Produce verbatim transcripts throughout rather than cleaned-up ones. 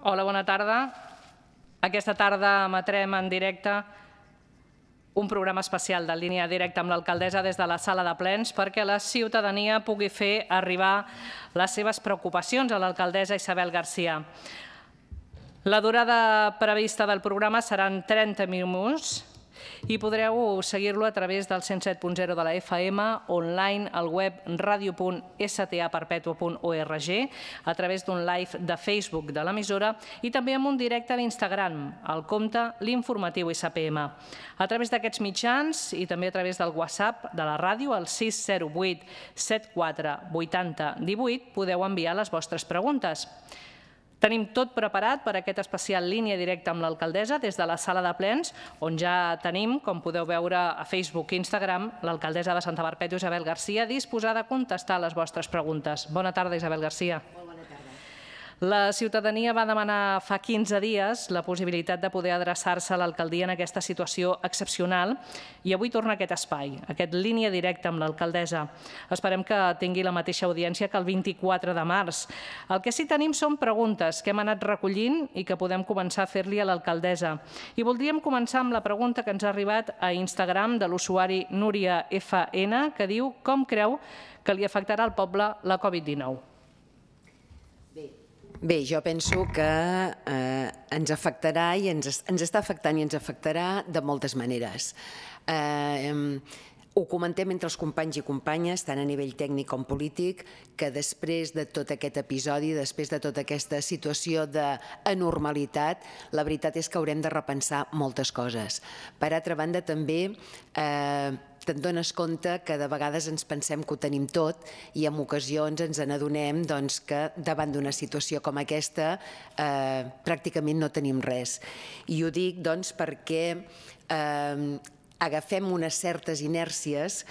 Hola, bona tarda. Aquesta tarda emetrem en directe un programa especial de línia directa amb l'alcaldessa des de la sala de plens perquè la ciutadania pugui fer arribar les seves preocupacions a l'alcaldessa Isabel García. La durada prevista del programa seran trenta minuts i podreu seguir-lo a través del cent set punt zero de la F M, online, al web radio punt s t a perpetua punt org, a través d'un live de Facebook de l'emissora i també amb un directe d'Instagram, al compte l'informatiu S P M. A través d'aquests mitjans i també a través del WhatsApp de la ràdio, al sis zero vuit set quatre vuit zero un vuit, podeu enviar les vostres preguntes. Tenim tot preparat per a aquest especial línia directa amb l'alcaldessa des de la sala de plens, on ja tenim, com podeu veure a Facebook i Instagram, l'alcaldessa de Santa Perpètua, Isabel García, disposada a contestar les vostres preguntes. Bona tarda, Isabel García. Molt bona tarda. La ciutadania va demanar fa quinze dies la possibilitat de poder adreçar-se a l'alcaldia en aquesta situació excepcional i avui torna aquest espai, aquest línia directa amb l'alcaldessa. Esperem que tingui la mateixa audiència que el vint-i-quatre de març. El que sí tenim són preguntes que hem anat recollint i que podem començar a fer-li a l'alcaldessa. I voldríem començar amb la pregunta que ens ha arribat a Instagram de l'usuari Núria F N, que diu: com creu que li afectarà al poble la Covid dinou? Bé, jo penso que eh, ens afectarà i ens, ens està afectant i ens afectarà de moltes maneres. Eh, ho comentem entre els companys i companyes, tant a nivell tècnic com polític, que després de tot aquest episodi, després de tota aquesta situació d'anormalitat, la veritat és que haurem de repensar moltes coses. Per altra banda, també eh, te'n dones compte que de vegades ens pensem que ho tenim tot i en ocasions ens n'adonem doncs, que davant d'una situació com aquesta eh, pràcticament no tenim res. I ho dic doncs, perquè eh, agafem unes certes inèrcies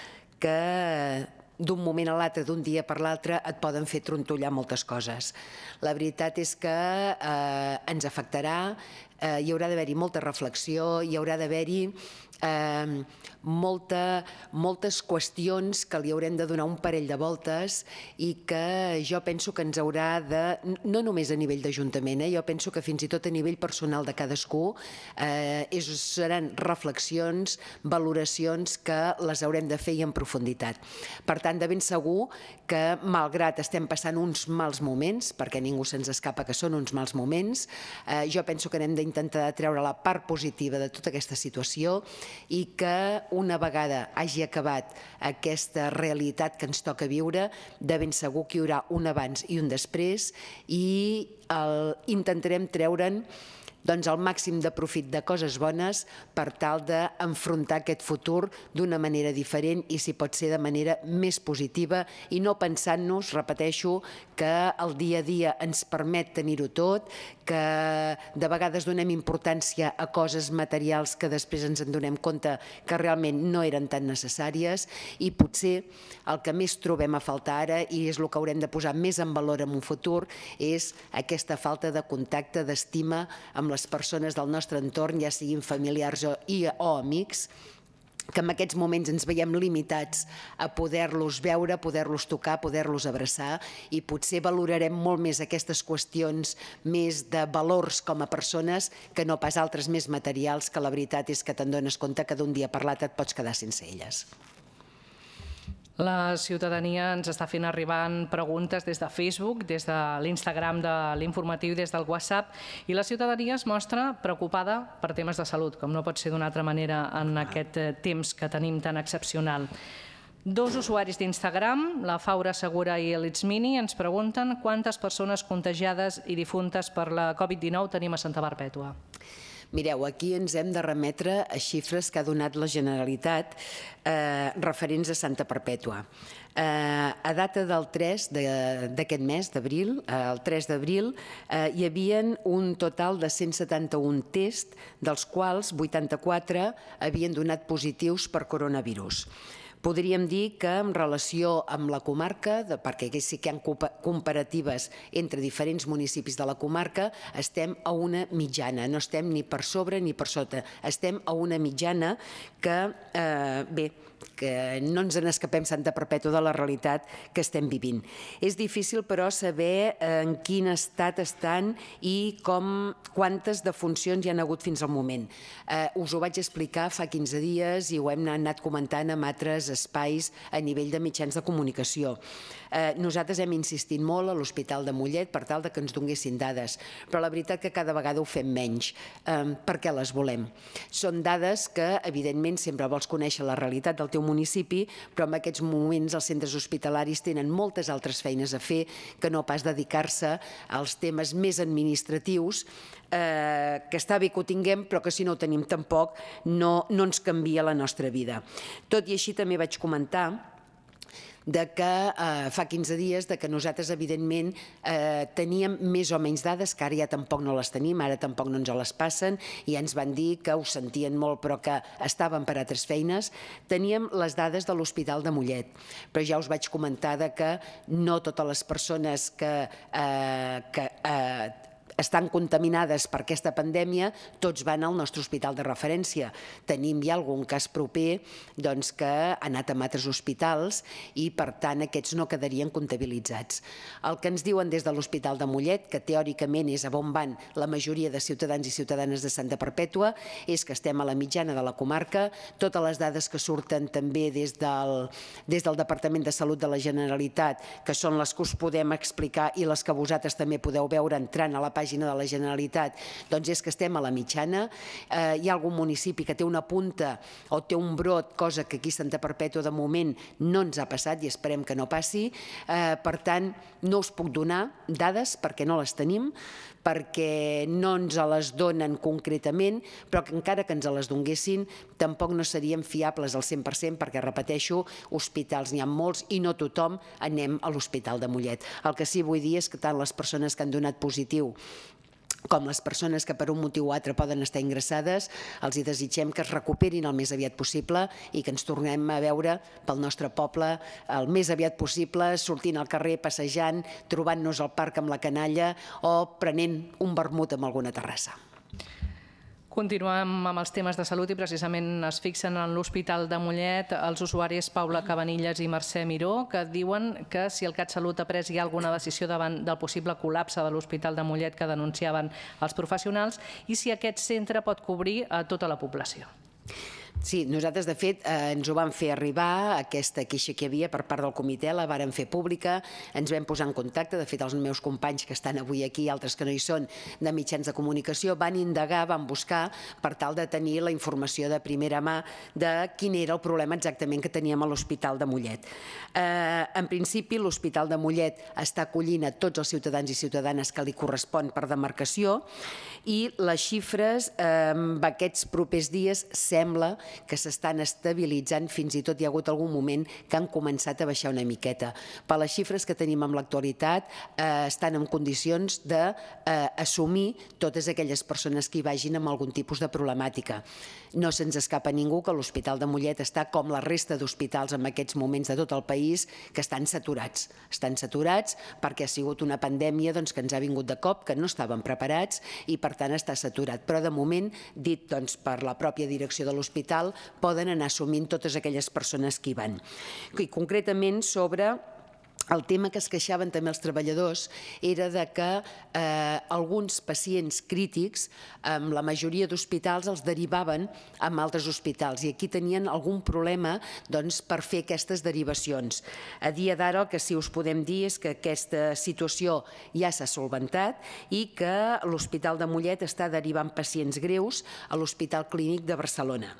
que d'un moment a l'altre, d'un dia per l'altre, et poden fer trontollar moltes coses. La veritat és que eh, ens afectarà, eh, hi haurà d'haver-hi molta reflexió, hi haurà d'haver-hi eh, molta, moltes qüestions que li haurem de donar un parell de voltes i que jo penso que ens haurà de, no només a nivell d'Ajuntament, eh, jo penso que fins i tot a nivell personal de cadascú, eh, és, seran reflexions, valoracions que les haurem de fer i en profunditat. Per tant, de ben segur que, malgrat estem passant uns mals moments, perquè ningú se'ns escapa que són uns mals moments, eh, jo penso que hem d'intentar treure la part positiva de tota aquesta situació i que una vegada hagi acabat aquesta realitat que ens toca viure, de ben segur que hi haurà un abans i un després i el, intentarem treure'n doncs, el màxim de profit de coses bones per tal d'enfrontar aquest futur d'una manera diferent i, si pot ser, de manera més positiva i no pensant-nos, repeteixo, que el dia a dia ens permet tenir-ho tot, que de vegades donem importància a coses materials que després ens en donem compte que realment no eren tan necessàries i potser el que més trobem a faltar ara, i és el que haurem de posar més en valor en un futur, és aquesta falta de contacte, d'estima amb les persones del nostre entorn, ja siguin familiars o, i, o amics, que en aquests moments ens veiem limitats a poder-los veure, poder-los tocar, poder-los abraçar i potser valorarem molt més aquestes qüestions més de valors com a persones que no pas altres més materials que la veritat és que te'n dones compte que d'un dia per l'altre et pots quedar sense elles. La ciutadania ens està fent arribant preguntes des de Facebook, des de l'Instagram de l'informatiu i des del WhatsApp, i la ciutadania es mostra preocupada per temes de salut, com no pot ser d'una altra manera en aquest temps que tenim tan excepcional. Dos usuaris d'Instagram, la Faura Segura i l'Itsmini, ens pregunten quantes persones contagiades i difuntes per la Covid dinou tenim a Santa Perpètua. Mireu, aquí ens hem de remetre a xifres que ha donat la Generalitat eh, referents a Santa Perpètua. Eh, a data del tres d'aquest mes, d'abril, eh, el tres d'abril, eh, hi havia un total de cent setanta-un tests, dels quals vuitanta-quatre havien donat positius per coronavirus. Podríem dir que en relació amb la comarca, perquè aquí sí que hi ha comparatives entre diferents municipis de la comarca, estem a una mitjana, no estem ni per sobre ni per sota, estem a una mitjana que, bé, que no ens n'escapem Santa Perpètua de la realitat que estem vivint. És difícil, però, saber en quin estat estan i com, quantes defuncions hi han hagut fins al moment. Eh, us ho vaig explicar fa quinze dies i ho hem anat comentant en altres espais a nivell de mitjans de comunicació. Eh, nosaltres hem insistit molt a l'Hospital de Mollet per tal de que ens donguessin dades, però la veritat que cada vegada ho fem menys, eh, perquè les volem. Són dades que, evidentment, sempre vols conèixer la realitat del teu municipi, però en aquests moments els centres hospitalaris tenen moltes altres feines a fer que no pas dedicar-se als temes més administratius, eh, que està bé que ho tinguem, però que si no ho tenim tampoc no, no ens canvia la nostra vida. Tot i així també vaig comentar de que eh, fa quinze dies de que nosaltres, evidentment, eh, teníem més o menys dades, que ara ja tampoc no les tenim, ara tampoc no ens les passen, i ens van dir que ho sentien molt però que estaven per altres feines. Teníem les dades de l'Hospital de Mollet, però ja us vaig comentar de que no totes les persones que, eh, que eh, estan contaminades per aquesta pandèmia, tots van al nostre hospital de referència. Tenim ja algun cas proper doncs, que ha anat a altres hospitals i, per tant, aquests no quedarien comptabilitzats. El que ens diuen des de l'Hospital de Mollet, que teòricament és a on van la majoria de ciutadans i ciutadanes de Santa Perpètua, és que estem a la mitjana de la comarca. Totes les dades que surten també des del, des del Departament de Salut de la Generalitat, que són les que us podem explicar i les que vosaltres també podeu veure entrant a la pàgina de la Generalitat, doncs és que estem a la mitjana. Eh, hi ha algun municipi que té una punta o té un brot, cosa que aquí a Santa Perpètua de moment no ens ha passat i esperem que no passi. Eh, per tant, no us puc donar dades perquè no les tenim, perquè no ens les donen concretament, però que encara que ens les donguessin tampoc no serien fiables al cent per cent perquè, repeteixo, hospitals n'hi ha molts i no tothom anem a l'Hospital de Mollet. El que sí vull dir és que tant les persones que han donat positiu com les persones que per un motiu o altre poden estar ingressades, els hi desitgem que es recuperin el més aviat possible i que ens tornem a veure pel nostre poble el més aviat possible, sortint al carrer, passejant, trobant-nos al parc amb la canalla o prenent un vermut en alguna terrassa. Continuem amb els temes de salut i precisament es fixen en l'Hospital de Mollet els usuaris Paula Cabanillas i Mercè Miró, que diuen que si el CatSalut ha pres ja alguna decisió davant del possible col·lapse de l'Hospital de Mollet que denunciaven els professionals i si aquest centre pot cobrir a tota la població. Sí, nosaltres, de fet, eh, ens ho vam fer arribar, aquesta queixa que hi havia per part del comitè, la vàrem fer pública, ens vam posar en contacte, de fet, els meus companys que estan avui aquí, altres que no hi són, de mitjans de comunicació, van indagar, van buscar, per tal de tenir la informació de primera mà de quin era el problema exactament que teníem a l'Hospital de Mollet. Eh, en principi, l'Hospital de Mollet està acollint a tots els ciutadans i ciutadanes que li correspon per demarcació i les xifres eh, en aquests propers dies sembla que s'estan estabilitzant, fins i tot hi ha hagut algun moment que han començat a baixar una miqueta. Per les xifres que tenim en l'actualitat eh, estan en condicions d'assumir eh, totes aquelles persones que hi vagin amb algun tipus de problemàtica. No se'ns escapa ningú que l'Hospital de Mollet està com la resta d'hospitals en aquests moments de tot el país que estan saturats. Estan saturats perquè ha sigut una pandèmia doncs, que ens ha vingut de cop, que no estàvem preparats i per tant està saturat. Però de moment, dit doncs, per la pròpia direcció de l'hospital, poden anar assumint totes aquelles persones que hi van. I concretament sobre el tema que es queixaven també els treballadors era de que eh, alguns pacients crítics, amb la majoria d'hospitals, els derivaven a altres hospitals i aquí tenien algun problema doncs, per fer aquestes derivacions. A dia d'ara el que sí us podem dir és que aquesta situació ja s'ha solventat i que l'Hospital de Mollet està derivant pacients greus a l'Hospital Clínic de Barcelona.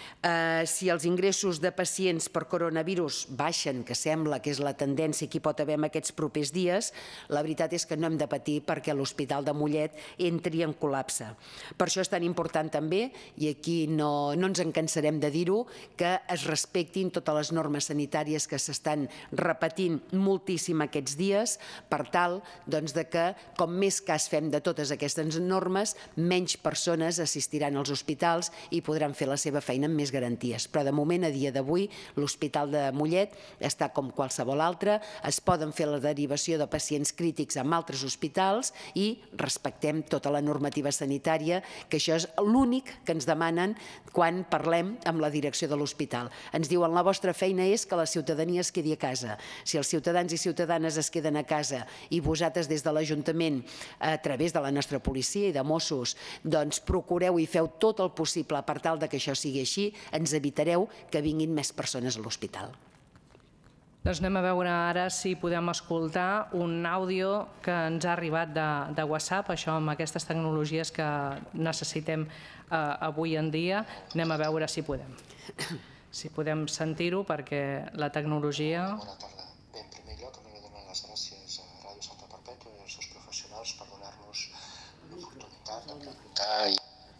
Eh, si els ingressos de pacients per coronavirus baixen, que sembla que és la tendència que hi pot haver en aquests propers dies, la veritat és que no hem de patir perquè l'Hospital de Mollet entri en col·lapse. Per això és tan important també, i aquí no, no ens en cansarem de dir-ho, que es respectin totes les normes sanitàries que s'estan repetint moltíssim aquests dies, per tal doncs, de que com més cas fem de totes aquestes normes, menys persones assistiran als hospitals i podran fer la seva feina amb més garanties. Però de moment, a dia d'avui, l'Hospital de Mollet està com qualsevol altre, es poden fer la derivació de pacients crítics amb altres hospitals i respectem tota la normativa sanitària, que això és l'únic que ens demanen quan parlem amb la direcció de l'hospital. Ens diuen la vostra feina és que la ciutadania es quedi a casa. Si els ciutadans i ciutadanes es queden a casa i vosaltres des de l'Ajuntament, a través de la nostra policia i de Mossos, doncs procureu i feu tot el possible per tal que això sigui així, ens evitareu que vinguin més persones a l'hospital. Doncs anem a veure ara si podem escoltar un àudio que ens ha arribat de WhatsApp, això amb aquestes tecnologies que necessitem avui en dia. Anem a veure si podem. Si podem sentir-ho, perquè la tecnologia... Bona tarda. Bé, en primer lloc, hem de donar les gràcies a Ràdio Santa Perpètua i als seus professionals per donar-nos l'oportunitat de preguntar i...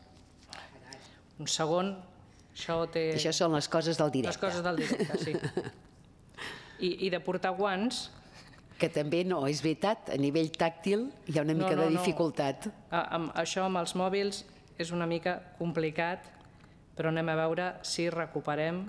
Un segon, això té... Això són les coses del directe. Les coses del directe, sí. I, i de portar guants... Que també no, és veritat, a nivell tàctil hi ha una mica no, no, de dificultat. No. Amb, això amb els mòbils és una mica complicat, però anem a veure si recuperem...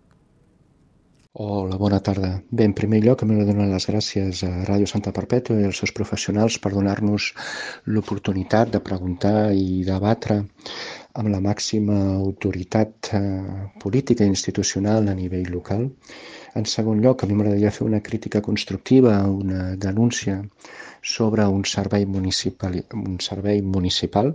Hola, bona tarda. Bé, en primer lloc, hem de donar les gràcies a Ràdio Santa Perpètua i als seus professionals per donar-nos l'oportunitat de preguntar i debatre amb la màxima autoritat eh, política i institucional a nivell local. En segon lloc, a mi m'agradaria fer una crítica constructiva, una denúncia sobre un servei municipal, un servei municipal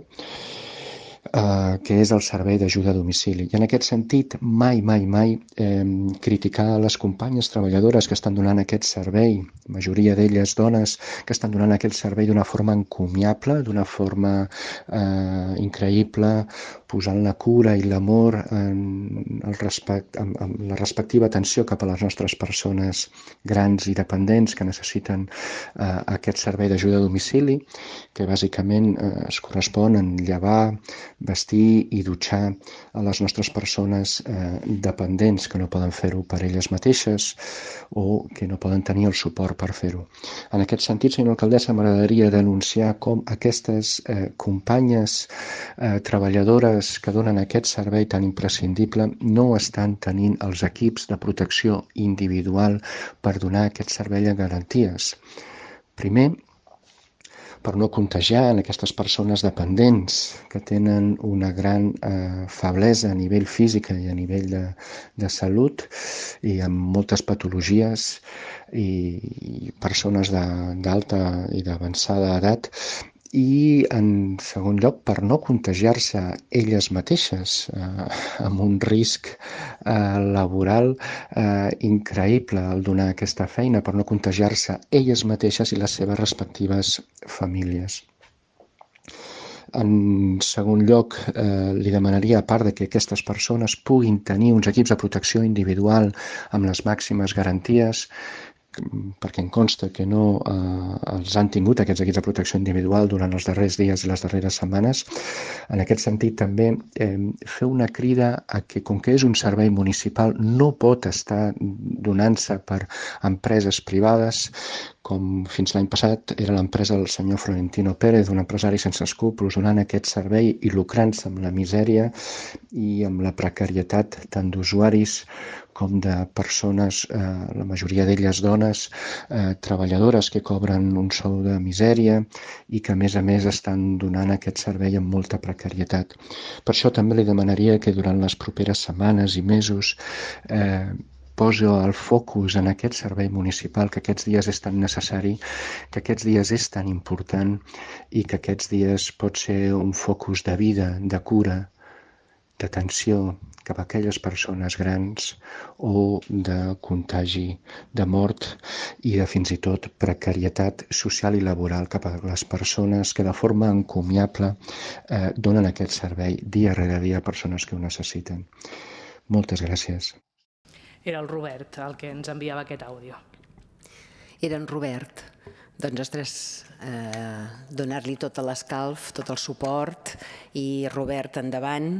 Uh, que és el servei d'ajuda a domicili. I en aquest sentit, mai, mai, mai eh, criticar les companyes treballadores que estan donant aquest servei, majoria d'elles dones, que estan donant aquest servei d'una forma encomiable, d'una forma eh, increïble, posant la cura i l'amor en el respect, amb, amb la respectiva atenció cap a les nostres persones grans i dependents que necessiten eh, aquest servei d'ajuda a domicili, que bàsicament eh, es correspon en llevar, vestir i dutxar a les nostres persones eh, dependents que no poden fer-ho per elles mateixes o que no poden tenir el suport per fer-ho. En aquest sentit, senyora alcaldessa, m'agradaria denunciar com aquestes eh, companyes eh, treballadores que donen aquest servei tan imprescindible no estan tenint els equips de protecció individual per donar aquest servei de garanties. Primer, per no contagiar en aquestes persones dependents que tenen una gran eh, feblesa a nivell físic i a nivell de, de salut i amb moltes patologies i, i persones d'alta i d'avançada edat. I, en segon lloc, per no contagiar-se elles mateixes eh, amb un risc eh, laboral eh, increïble al donar aquesta feina, per no contagiar-se elles mateixes i les seves respectives famílies. En segon lloc, eh, li demanaria, a part de que aquestes persones puguin tenir uns equips de protecció individual amb les màximes garanties, perquè em consta que no eh, els han tingut aquests equips de protecció individual durant els darrers dies i les darreres setmanes. En aquest sentit, també eh, fer una crida a que, com que és un servei municipal, no pot estar donant-se per empreses privades, com fins l'any passat era l'empresa del senyor Florentino Pérez, un empresari sense escrúpols, donant aquest servei i lucrant-se amb la misèria i amb la precarietat tant d'usuaris com de persones, eh, la majoria d'elles dones, eh, treballadores que cobren un sou de misèria i que a més a més estan donant aquest servei amb molta precarietat. Per això també li demanaria que durant les properes setmanes i mesos eh, posi el focus en aquest servei municipal, que aquests dies és tan necessari, que aquests dies és tan important i que aquests dies pot ser un focus de vida, de cura, d'atenció cap a aquelles persones grans o de contagi, de mort i de fins i tot precarietat social i laboral cap a les persones que de forma encomiable eh, donen aquest servei dia rere dia a persones que ho necessiten. Moltes gràcies. Era el Robert el que ens enviava aquest àudio. Era en Robert. Doncs, ostres, eh, donar-li tot l'escalf, tot el suport i, Robert, endavant.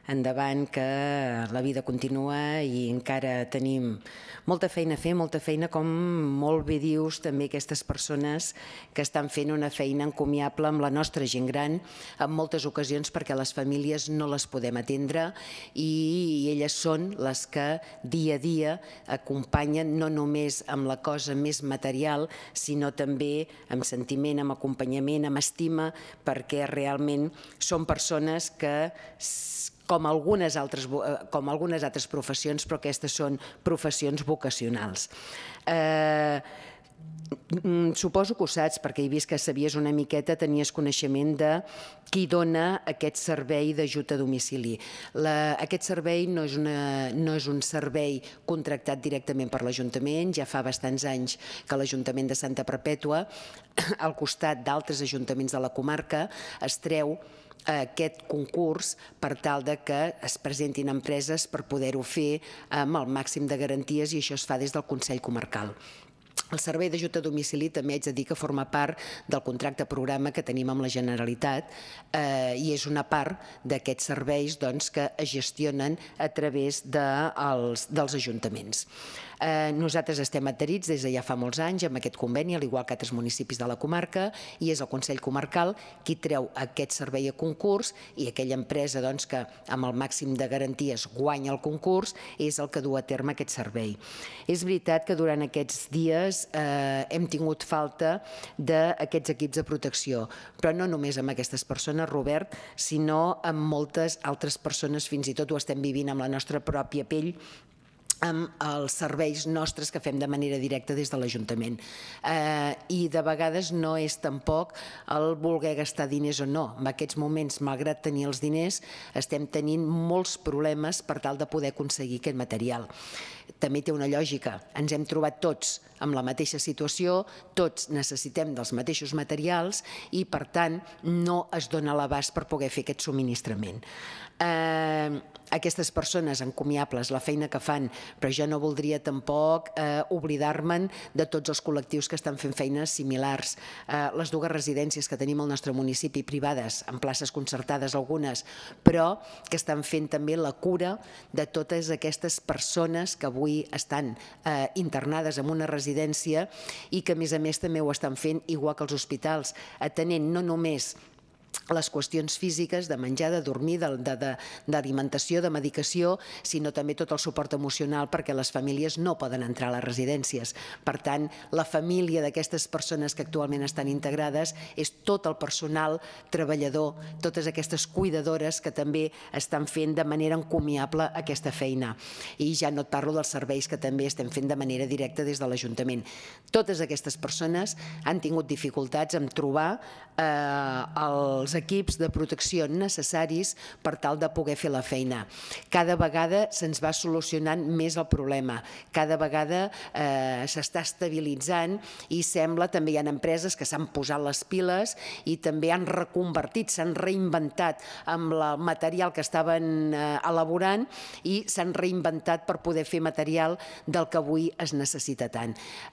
endavant, que la vida continua i encara tenim molta feina a fer, molta feina, com molt bé dius, també aquestes persones que estan fent una feina encomiable amb la nostra gent gran, en moltes ocasions perquè les famílies no les podem atendre i elles són les que dia a dia acompanyen no només amb la cosa més material, sinó també amb sentiment, amb acompanyament, amb estima, perquè realment són persones que, com algunes altres, com algunes altres professions, però aquestes són professions vocacionals. Eh, Suposo que ho saps, perquè he vist que sabies una miqueta, tenies coneixement de qui dona aquest servei d'ajut a domicili. La, aquest servei no és, una, no és un servei contractat directament per l'Ajuntament, ja fa bastants anys que l'Ajuntament de Santa Perpètua, al costat d'altres ajuntaments de la comarca, es treu aquest concurs per tal de que es presentin empreses per poder-ho fer amb el màxim de garanties, i això es fa des del Consell Comarcal. El servei d'ajut a domicili també haig de dir que forma part del contracte programa que tenim amb la Generalitat eh, i és una part d'aquests serveis doncs, que es gestionen a través de, els, dels ajuntaments. Eh, nosaltres estem adherits des de ja fa molts anys amb aquest conveni, al igual que altres municipis de la comarca, i és el Consell Comarcal qui treu aquest servei a concurs, i aquella empresa doncs, que amb el màxim de garanties guanya el concurs és el que du a terme aquest servei. És veritat que durant aquests dies eh, hem tingut falta d'aquests equips de protecció, però no només amb aquestes persones, Robert, sinó amb moltes altres persones, fins i tot ho estem vivint amb la nostra pròpia pell, amb els serveis nostres que fem de manera directa des de l'Ajuntament. Eh, I de vegades no és tampoc el voler gastar diners o no. En aquests moments, malgrat tenir els diners, estem tenint molts problemes per tal de poder aconseguir aquest material. També té una lògica. Ens hem trobat tots amb la mateixa situació, tots necessitem dels mateixos materials i, per tant, no es dona l'abast per poder fer aquest subministrament. Eh, aquestes persones encomiables, la feina que fan, però jo no voldria tampoc eh, oblidar-me'n de tots els col·lectius que estan fent feines similars. Eh, les dues residències que tenim al nostre municipi, privades, amb places concertades algunes, però que estan fent també la cura de totes aquestes persones que avui estan eh, internades en una residència i que a més a més també ho estan fent igual que els hospitals, atenent no només les qüestions físiques de menjar, de dormir, d'alimentació, de medicació, sinó també tot el suport emocional perquè les famílies no poden entrar a les residències. Per tant, la família d'aquestes persones que actualment estan integrades és tot el personal treballador, totes aquestes cuidadores que també estan fent de manera encomiable aquesta feina. I ja no et parlo dels serveis que també estem fent de manera directa des de l'Ajuntament. Totes aquestes persones han tingut dificultats en trobar eh, els equips de protecció necessaris per tal de poder fer la feina. Cada vegada se'ns va solucionant més el problema, cada vegada eh, s'està estabilitzant i sembla, també hi ha empreses que s'han posat les piles i també han reconvertit, s'han reinventat amb el material que estaven eh, elaborant i s'han reinventat per poder fer material del que avui es necessita tant.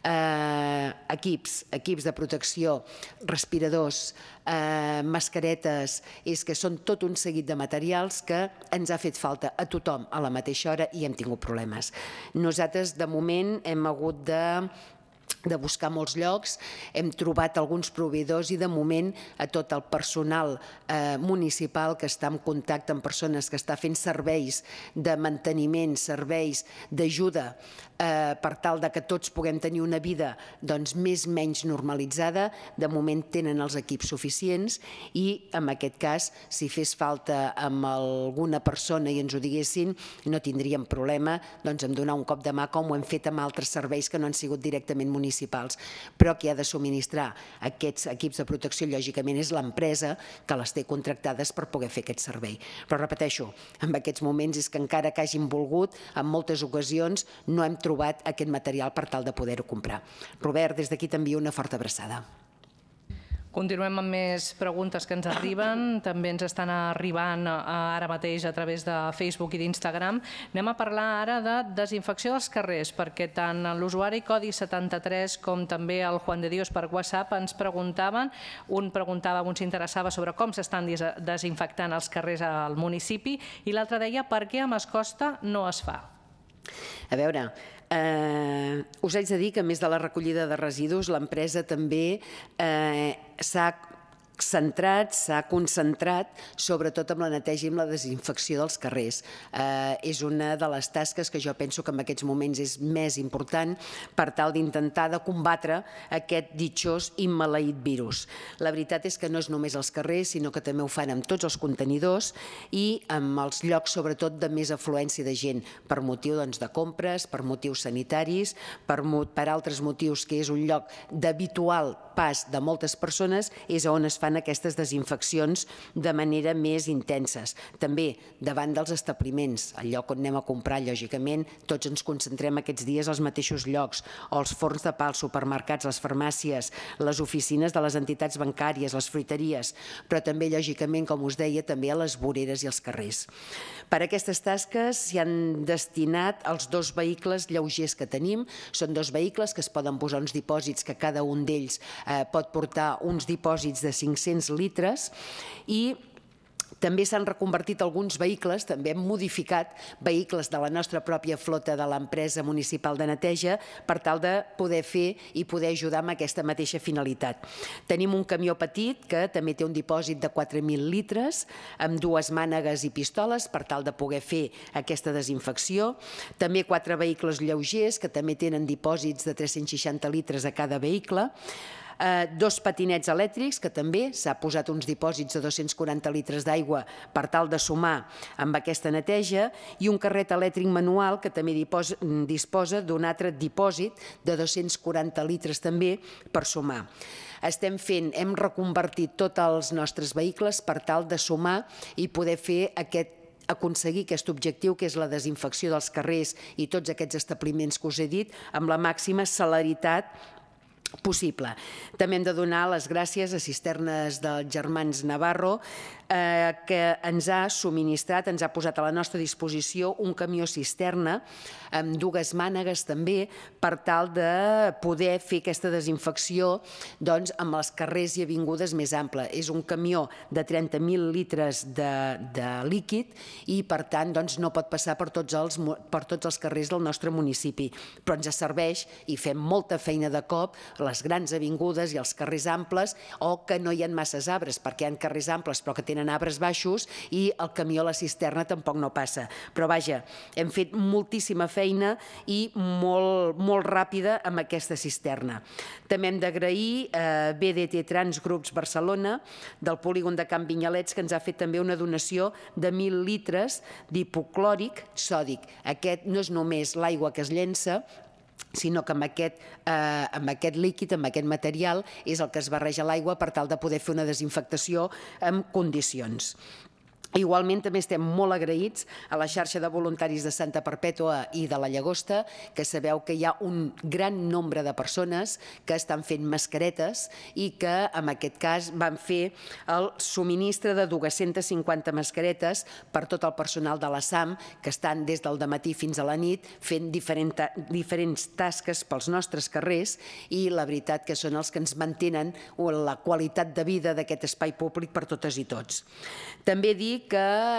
Eh, equips, equips de protecció, respiradors, eh, mascaretes, és que són tot un seguit de materials que ens ha fet falta a tothom a la mateixa hora i hem tingut problemes. Nosaltres, de moment, hem hagut de de buscar molts llocs, hem trobat alguns proveïdors i de moment a tot el personal eh, municipal que està en contacte amb persones que està fent serveis de manteniment, serveis d'ajuda eh, per tal de que tots puguem tenir una vida doncs, més o menys normalitzada, de moment tenen els equips suficients i en aquest cas, si fes falta amb alguna persona i ens ho diguessin, no tindríem problema doncs, en donar un cop de mà com ho hem fet amb altres serveis que no han sigut directament municipals. municipals, però qui ha de subministrar aquests equips de protecció, lògicament, és l'empresa que les té contractades per poder fer aquest servei. Però repeteixo, en aquests moments és que encara que hàgim volgut, en moltes ocasions no hem trobat aquest material per tal de poder-ho comprar. Robert, des d'aquí t'envio una forta abraçada. Continuem amb més preguntes que ens arriben, també ens estan arribant ara mateix a través de Facebook i d'Instagram. Anem a parlar ara de desinfecció dels carrers, perquè tant l'usuari Codi setanta-tres com també el Juan de Dios per WhatsApp ens preguntaven, un preguntava, un s'interessava sobre com s'estan desinfectant els carrers al municipi i l'altre deia per què a Mascosta no es fa. A veure, eh, us haig de dir que a més de la recollida de residus, l'empresa també eh, s'ha centrat, s'ha concentrat sobretot amb la neteja i amb la desinfecció dels carrers. Eh, és una de les tasques que jo penso que en aquests moments és més important per tal d'intentar de combatre aquest ditxós i maleït virus. La veritat és que no és només als carrers, sinó que també ho fan amb tots els contenidors i amb els llocs sobretot de més afluència de gent, per motiu doncs, de compres, per motius sanitaris, per, per altres motius que és un lloc d'habitual pas de moltes persones, és on es fan aquestes desinfeccions de manera més intenses. També davant dels establiments, el lloc on anem a comprar, lògicament, tots ens concentrem aquests dies als mateixos llocs, o els forns de pa, els supermercats, les farmàcies, les oficines de les entitats bancàries, les fruiteries, però també, lògicament, com us deia, també a les voreres i als carrers. Per a aquestes tasques s'hi han destinat els dos vehicles lleugers que tenim. Són dos vehicles que es poden posar uns dipòsits que cada un d'ells eh, pot portar uns dipòsits de cinc-cents litres i també s'han reconvertit alguns vehicles, també hem modificat vehicles de la nostra pròpia flota de l'empresa municipal de neteja per tal de poder fer i poder ajudar amb aquesta mateixa finalitat. Tenim un camió petit que també té un dipòsit de quatre mil litres amb dues mànegues i pistoles per tal de poder fer aquesta desinfecció. També quatre vehicles lleugers que també tenen dipòsits de tres-cents seixanta litres a cada vehicle. Eh, dos patinets elèctrics, que també s'ha posat uns dipòsits de dos-cents quaranta litres d'aigua per tal de sumar amb aquesta neteja, i un carret elèctric manual que també disposa, disposa d'un altre dipòsit de dos-cents quaranta litres també per sumar. Estem fent, hem reconvertit tots els nostres vehicles per tal de sumar i poder fer aquest aconseguir aquest objectiu que és la desinfecció dels carrers i tots aquests establiments que us he dit amb la màxima celeritat possible. També hem de donar les gràcies a Cisternes dels Germans Navarro, eh, que ens ha subministrat, ens ha posat a la nostra disposició un camió cisterna amb dues mànegues també per tal de poder fer aquesta desinfecció doncs, amb els carrers i avingudes més ampla. És un camió de trenta mil litres de, de líquid i per tant doncs, no pot passar per tots, els, per tots els carrers del nostre municipi, però ens serveix i fem molta feina de cop les grans avingudes i els carrers amples o que no hi ha masses arbres, perquè hi ha carrers amples però que tenen arbres baixos i el camió a la cisterna tampoc no passa. Però vaja, hem fet moltíssima feina i molt, molt ràpida amb aquesta cisterna. També hem d'agrair a B D T Transgrups Barcelona del polígon de Can Vinyalets, que ens ha fet també una donació de mil litres d'hipoclòric sòdic. Aquest no és només l'aigua que es llença, sinó que amb aquest, eh, amb aquest líquid, amb aquest material, és el que es barreja a l'aigua per tal de poder fer una desinfectació en condicions. Igualment també estem molt agraïts a la xarxa de voluntaris de Santa Perpètua i de la Llagosta, que sabeu que hi ha un gran nombre de persones que estan fent mascaretes i que en aquest cas van fer el subministre de dues-centes cinquanta mascaretes per tot el personal de la SAM, que estan des del dematí fins a la nit fent diferent, diferents tasques pels nostres carrers i la veritat que són els que ens mantenen la qualitat de vida d'aquest espai públic per totes i tots. També dir que,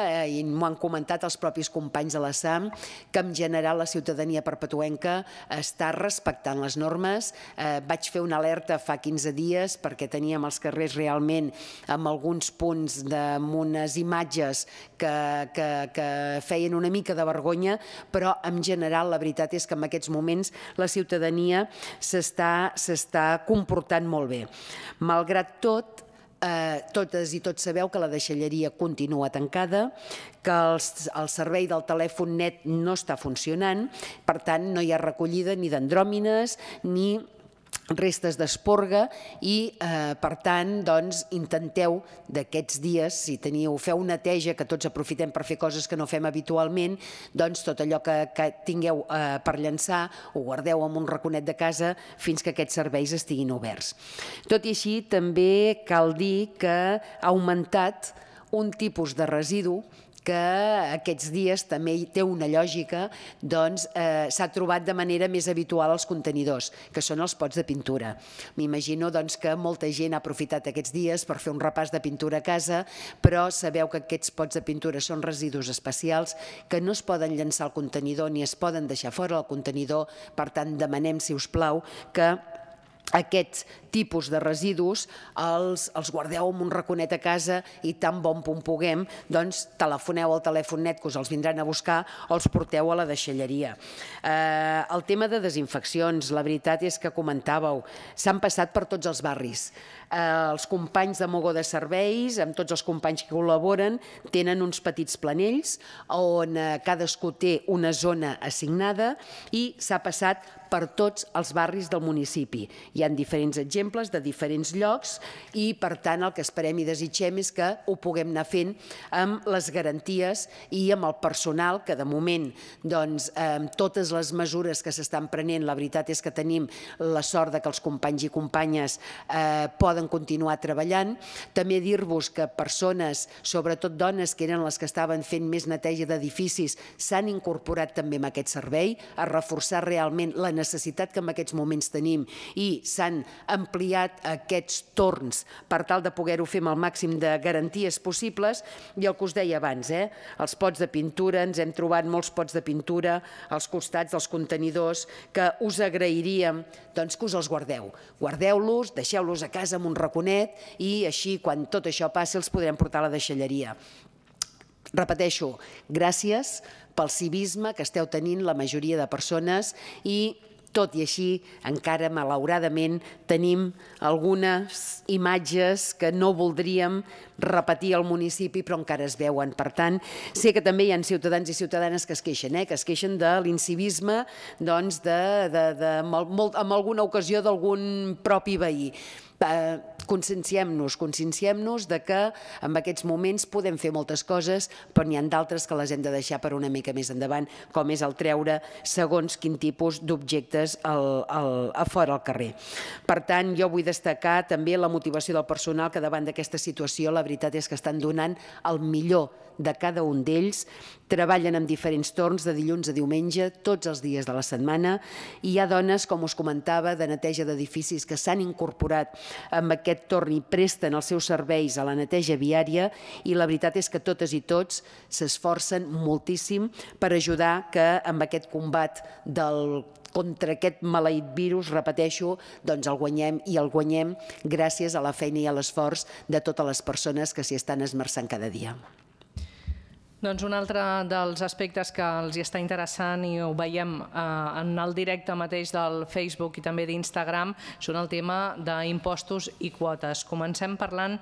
i m'ho han comentat els propis companys de la SAM, que en general la ciutadania perpetuenca està respectant les normes. Eh, vaig fer una alerta fa quinze dies perquè teníem els carrers realment amb alguns punts amb unes imatges que, que, que feien una mica de vergonya, però en general la veritat és que en aquests moments la ciutadania s'està s'està comportant molt bé. Malgrat tot, Eh, totes i tots sabeu que la deixalleria continua tancada, que el, el servei del telèfon net no està funcionant, per tant no hi ha recollida ni d'andròmines ni restes d'esporga i, eh, per tant, doncs, intenteu d'aquests dies, si teniu, feu neteja, que tots aprofitem per fer coses que no fem habitualment, doncs tot allò que, que tingueu eh, per llançar ho guardeu en un raconet de casa fins que aquests serveis estiguin oberts. Tot i així, també cal dir que ha augmentat un tipus de residu que aquests dies també té una lògica, doncs eh, s'ha trobat de manera més habitual als contenidors, que són els pots de pintura. M'imagino doncs, que molta gent ha aprofitat aquests dies per fer un repàs de pintura a casa, però sabeu que aquests pots de pintura són residus especials que no es poden llançar al contenidor ni es poden deixar fora del contenidor, per tant demanem, si us plau, que aquests tipus de residus els, els guardeu en un raconet a casa i tan bon punt puguem, doncs telefoneu al telèfon net que us els vindran a buscar o els porteu a la deixalleria. Eh, el tema de desinfeccions, la veritat és que comentàveu, s'han passat per tots els barris. Eh, els companys de Mogó de Serveis, amb tots els companys que col·laboren, tenen uns petits planells on eh, cadascú té una zona assignada i s'ha passat per tots els barris del municipi. Hi ha diferents exemples de diferents llocs i, per tant, el que esperem i desitgem és que ho puguem anar fent amb les garanties i amb el personal que, de moment, doncs, amb totes les mesures que s'estan prenent, la veritat és que tenim la sort que els companys i companyes eh, poden continuar treballant. També dir-vos que persones, sobretot dones, que eren les que estaven fent més neteja d'edificis, s'han incorporat també en aquest servei a reforçar realment la necessitat que en aquests moments tenim i s'han ampliat aquests torns per tal de poder-ho fer amb el màxim de garanties possibles. I el que us deia abans, eh? els pots de pintura, ens hem trobat molts pots de pintura als costats dels contenidors que us agrairíem doncs, que us els guardeu. Guardeu-los, deixeu-los a casa amb un raconet i així, quan tot això passi, els podrem portar a la deixalleria. Repeteixo, gràcies pel civisme que esteu tenint la majoria de persones i, tot i així, encara, malauradament, tenim algunes imatges que no voldríem repetir al municipi, però encara es veuen. Per tant, sé que també hi ha ciutadans i ciutadanes que es queixen, eh? que es queixen de l'incivisme, doncs, de, de, de, molt, en alguna ocasió d'algun propi veí. Conscienciem-nos, conscienciem-nos de que en aquests moments podem fer moltes coses, però n'hi ha d'altres que les hem de deixar per una mica més endavant, com és el treure segons quin tipus d'objectes a fora al carrer. Per tant, jo vull destacar també la motivació del personal que davant d'aquesta situació la veritat és que estan donant el millor de cada un d'ells, treballen en diferents torns de dilluns a diumenge, tots els dies de la setmana, i hi ha dones, com us comentava, de neteja d'edificis que s'han incorporat amb aquest torn i presten els seus serveis a la neteja viària i la veritat és que totes i tots s'esforcen moltíssim per ajudar que amb aquest combat del contra aquest maleït virus, repeteixo, doncs el guanyem i el guanyem gràcies a la feina i a l'esforç de totes les persones que s'hi estan esmerçant cada dia. Doncs un altre dels aspectes que els està interessant i ho veiem en el directe mateix del Facebook i també d'Instagram són el tema d'impostos i quotes. Comencem parlant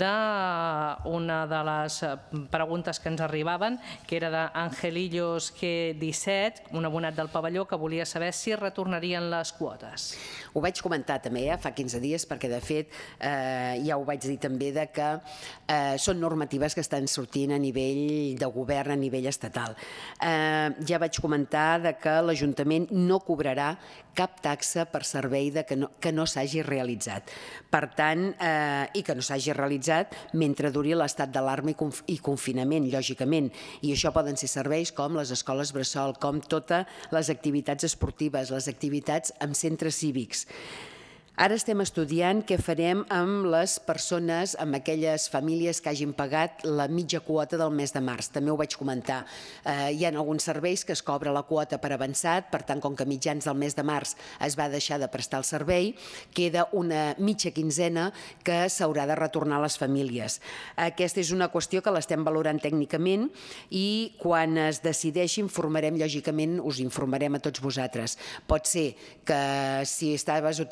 d'una de les preguntes que ens arribaven, que era d'Angelillos G disset, un abonat del pavelló que volia saber si retornarien les quotes. Ho vaig comentar també fa quinze dies perquè de fet ja ho vaig dir també que són normatives que estan sortint a nivell de govern a nivell estatal. Ja vaig comentar que l'Ajuntament no cobrarà cap taxa per servei que no s'hagi realitzat. Per tant, i que no s'hagi realitzat mentre duri l'estat d'alarma i confinament, lògicament. I això poden ser serveis com les escoles bressol, com totes les activitats esportives, les activitats en centres cívics. Ara estem estudiant què farem amb les persones, amb aquelles famílies que hagin pagat la mitja quota del mes de març. També ho vaig comentar. Hi ha alguns serveis que es cobra la quota per avançat, per tant, com que a mitjans del mes de març es va deixar de prestar el servei, queda una mitja quinzena que s'haurà de retornar a les famílies. Aquesta és una qüestió que l'estem valorant tècnicament i quan es decideixi informarem, lògicament, us informarem a tots vosaltres. Pot ser que si estaves utilitzant un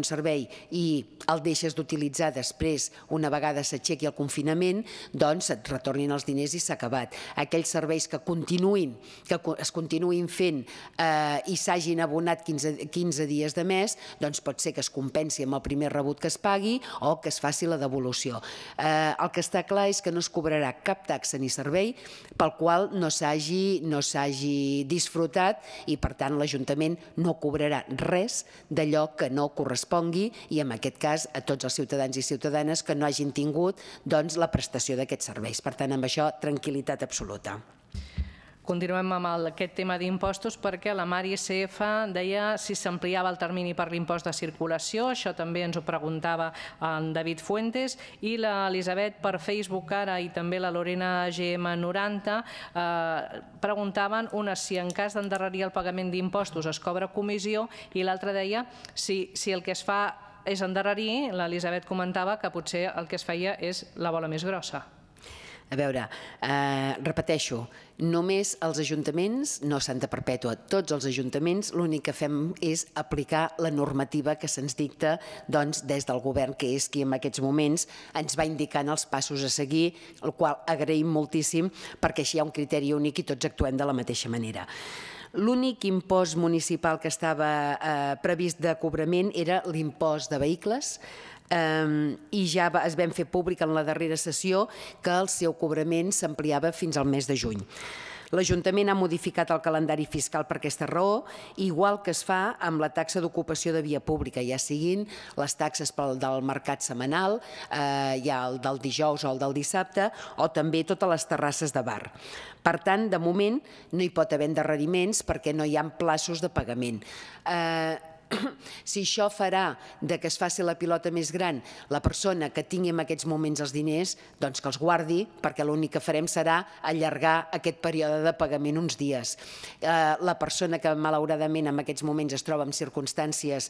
un servei i el deixes d'utilitzar després, una vegada s'aixequi el confinament, doncs et retornin els diners i s'ha acabat. Aquells serveis que continuïn, que es continuïn fent eh, i s'hagin abonat quinze dies de mes, doncs pot ser que es compensi amb el primer rebut que es pagui o que es faci la devolució. Eh, el que està clar és que no es cobrarà cap taxa ni servei pel qual no s'hagi no s'hagi disfrutat i, per tant, l'Ajuntament no cobrarà res d'allò que no correspongui i, en aquest cas, a tots els ciutadans i ciutadanes que no hagin tingut doncs, la prestació d'aquests serveis. Per tant, amb això, tranquil·litat absoluta. Continuem amb aquest tema d'impostos perquè la Mari C F deia si s'ampliava el termini per l'impost de circulació, això també ens ho preguntava en David Fuentes, i l'Elisabet per Facebook ara i també la Lorena G M noranta preguntaven una si en cas d'endarrerir el pagament d'impostos es cobra comissió i l'altra deia si el que es fa és endarrerir, l'Elisabet comentava que potser el que es feia és la bola més grossa. A veure, eh, repeteixo, només els ajuntaments, no Santa Perpètua, tots els ajuntaments, l'únic que fem és aplicar la normativa que se'ns dicta doncs, des del govern, que és qui en aquests moments ens va indicant els passos a seguir, el qual agraïm moltíssim perquè així hi ha un criteri únic i tots actuem de la mateixa manera. L'únic impost municipal que estava eh, previst de cobrament era l'impost de vehicles, i ja es vam fer públic en la darrera sessió que el seu cobrament s'ampliava fins al mes de juny. L'Ajuntament ha modificat el calendari fiscal per aquesta raó, igual que es fa amb la taxa d'ocupació de via pública, ja siguin les taxes del mercat setmanal, ja el del dijous o el del dissabte, o també totes les terrasses de bar. Per tant, de moment, no hi pot haver endarreriments perquè no hi ha plaços de pagament. Si això farà que es faci la pilota més gran la persona que tingui en aquests moments els diners, doncs que els guardi, perquè l'únic que farem serà allargar aquest període de pagament uns dies. La persona que malauradament en aquests moments es troba en circumstàncies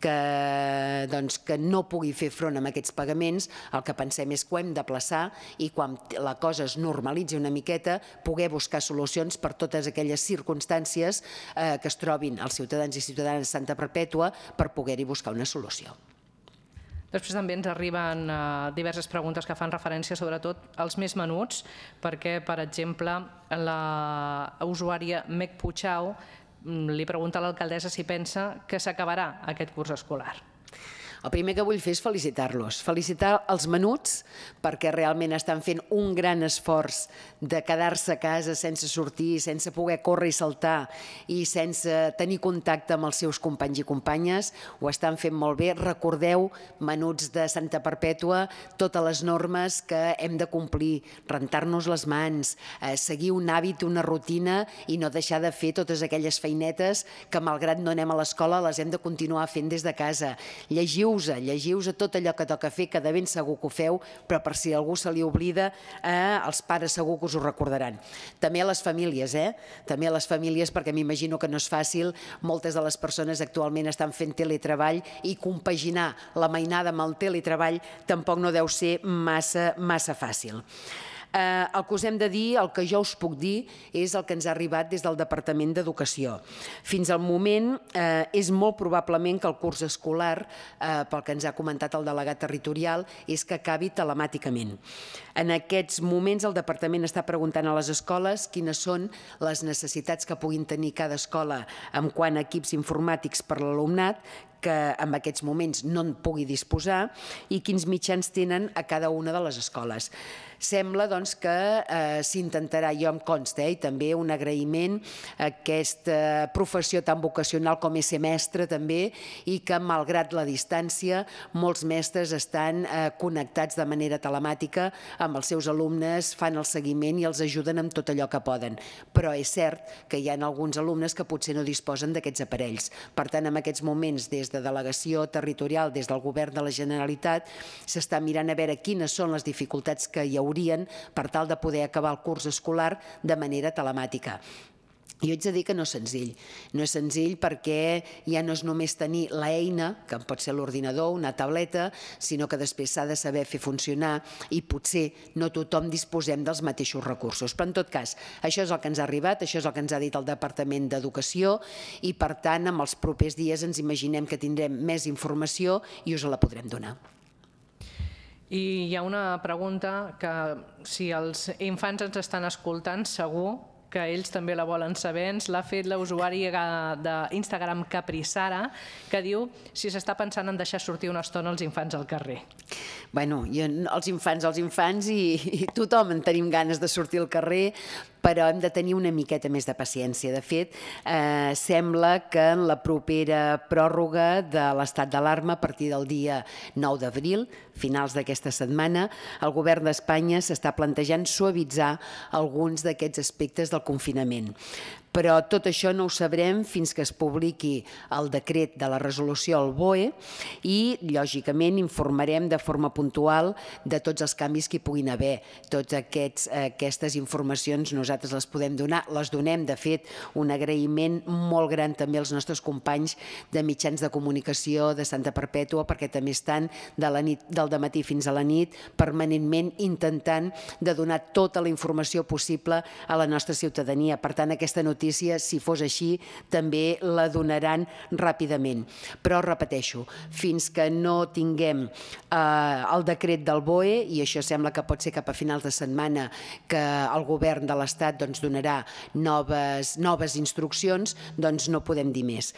que no pugui fer front a aquests pagaments, el que pensem és que ho hem d'aplaçar i quan la cosa es normalitzi una miqueta poder buscar solucions per totes aquelles circumstàncies que es trobin els ciutadans i ciutadanes de Santa Perpètua per poder-hi buscar una solució. Després també ens arriben diverses preguntes que fan referència sobretot als més menuts, perquè, per exemple, la usuària Meg Puchau li pregunta a l'alcaldessa si pensa que s'acabarà aquest curs escolar. El primer que vull fer és felicitar-los, felicitar els menuts perquè realment estan fent un gran esforç de quedar-se a casa sense sortir, sense poder córrer i saltar i sense tenir contacte amb els seus companys i companyes. Ho estan fent molt bé. Recordeu, menuts de Santa Perpètua, totes les normes que hem de complir, rentar-nos les mans, seguir un hàbit, una rutina i no deixar de fer totes aquelles feinetes que, malgrat no anem a l'escola, les hem de continuar fent des de casa. Llegiu Llegiu-vos tot allò que toca fer, que de ben segur que ho feu, però per si algú se li oblida, els pares segur que us ho recordaran. També a les famílies, eh? També a les famílies, perquè m'imagino que no és fàcil, moltes de les persones actualment estan fent teletreball i compaginar la mainada amb el teletreball tampoc no deu ser massa fàcil. El que us hem de dir, el que jo us puc dir, és el que ens ha arribat des del Departament d'Educació. Fins al moment és molt probablement que el curs escolar, pel que ens ha comentat el delegat territorial, és que acabi telemàticament. En aquests moments el Departament està preguntant a les escoles quines són les necessitats que puguin tenir cada escola en quant a equips informàtics per a l'alumnat, que en aquests moments no en pugui disposar, i quins mitjans tenen a cada una de les escoles. Sembla doncs, que s'intentarà, jo em consta, i també un agraïment a aquesta professió tan vocacional com és ser mestre també, i que malgrat la distància molts mestres estan connectats de manera telemàtica amb els seus alumnes, fan el seguiment i els ajuden amb tot allò que poden. Però és cert que hi ha alguns alumnes que potser no disposen d'aquests aparells. Per tant, en aquests moments, des de delegació territorial, des del govern de la Generalitat, s'està mirant a veure quines són les dificultats que hi haurien per tal de poder acabar el curs escolar de manera telemàtica. Jo haig de dir que no és senzill. No és senzill perquè ja no és només tenir l'eina, que pot ser l'ordinador, una tableta, sinó que després s'ha de saber fer funcionar i potser no tothom disposem dels mateixos recursos. Però en tot cas, això és el que ens ha arribat, això és el que ens ha dit el Departament d'Educació i per tant, en els propers dies ens imaginem que tindrem més informació i us la podrem donar. I hi ha una pregunta que si els infants ens estan escoltant, segur que ells també la volen saber. Ens l'ha fet la usuària d'Instagram Caprissara, que diu si s'està pensant en deixar sortir una estona els infants al carrer. Bueno, els infants, els infants i tothom en tenim ganes de sortir al carrer, però hem de tenir una miqueta més de paciència. De fet, sembla que en la propera pròrroga de l'estat d'alarma, a partir del dia nou d'abril, finals d'aquesta setmana, el govern d'Espanya s'està plantejant suavitzar alguns d'aquests aspectes del confinament. Però tot això no ho sabrem fins que es publiqui el decret de la resolució al B O E i, lògicament, informarem de forma puntual de tots els canvis que hi puguin haver. Totes aquestes informacions nosaltres les podem donar, les donem. De fet, un agraïment molt gran també als nostres companys de mitjans de comunicació de Santa Perpètua, perquè també estan del dematí fins a la nit permanentment intentant de donar tota la informació possible a la nostra ciutadania. Per tant, aquesta notícia, si fos així, també la donaran ràpidament. Però, repeteixo, fins que no tinguem el decret del B O E, i això sembla que pot ser cap a finals de setmana que el govern de l'Estat donarà noves instruccions, doncs no podem dir més.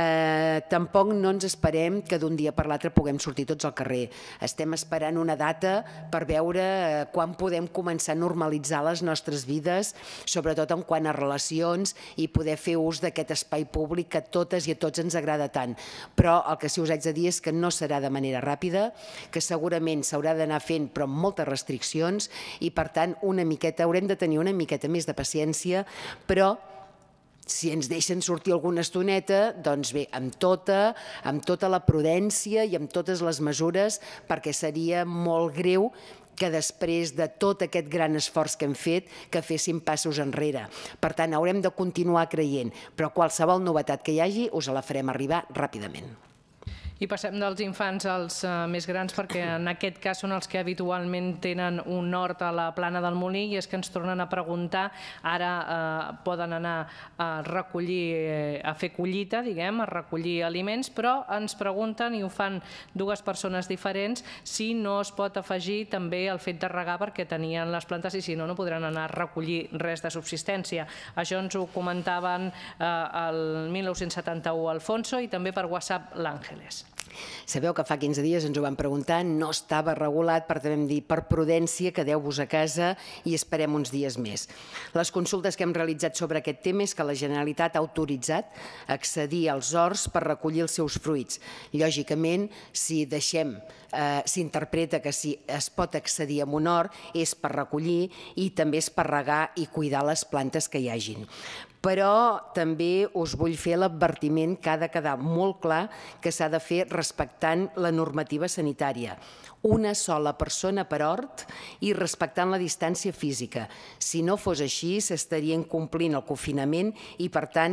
Tampoc no ens esperem que d'un dia per l'altre puguem sortir tots al carrer. Estem esperant una data per veure quan podem començar a normalitzar les nostres vides, sobretot en quant a relacions i poder fer ús d'aquest espai públic que a totes i a tots ens agrada tant. Però el que sí us haig de dir és que no serà de manera ràpida, que segurament s'haurà d'anar fent però amb moltes restriccions i per tant una miqueta, haurem de tenir una miqueta més de paciència, però si ens deixen sortir alguna estoneta, doncs bé, amb tota, amb tota la prudència i amb totes les mesures, perquè seria molt greu que després de tot aquest gran esforç que hem fet, que féssim passos enrere. Per tant, haurem de continuar creient, però qualsevol novetat que hi hagi us la farem arribar ràpidament. I passem dels infants als més grans, perquè en aquest cas són els que habitualment tenen un hort a la plana del Molí, i és que ens tornen a preguntar, ara poden anar a recollir, a fer collita, diguem, a recollir aliments, però ens pregunten, i ho fan dues persones diferents, si no es pot afegir també el fet de regar perquè tenien les plantes i si no, no podran anar a recollir res de subsistència. Això ens ho comentaven el mil nou-cents setanta-u Alfonso i també per WhatsApp l'Àngeles. Sabeu que fa quinze dies ens ho van preguntar, no estava regulat, per tant vam dir, per prudència, quedeu-vos a casa i esperem uns dies més. Les consultes que hem realitzat sobre aquest tema és que la Generalitat ha autoritzat accedir als horts per recollir els seus fruits. Lògicament, si deixem, s'interpreta que si es pot accedir a un hort és per recollir i també és per regar i cuidar les plantes que hi hagin. Però també us vull fer l'advertiment que ha de quedar molt clar que s'ha de fer respectant la normativa sanitària. Una sola persona per hort i respectant la distància física. Si no fos així, s'estaria incomplint el confinament i, per tant,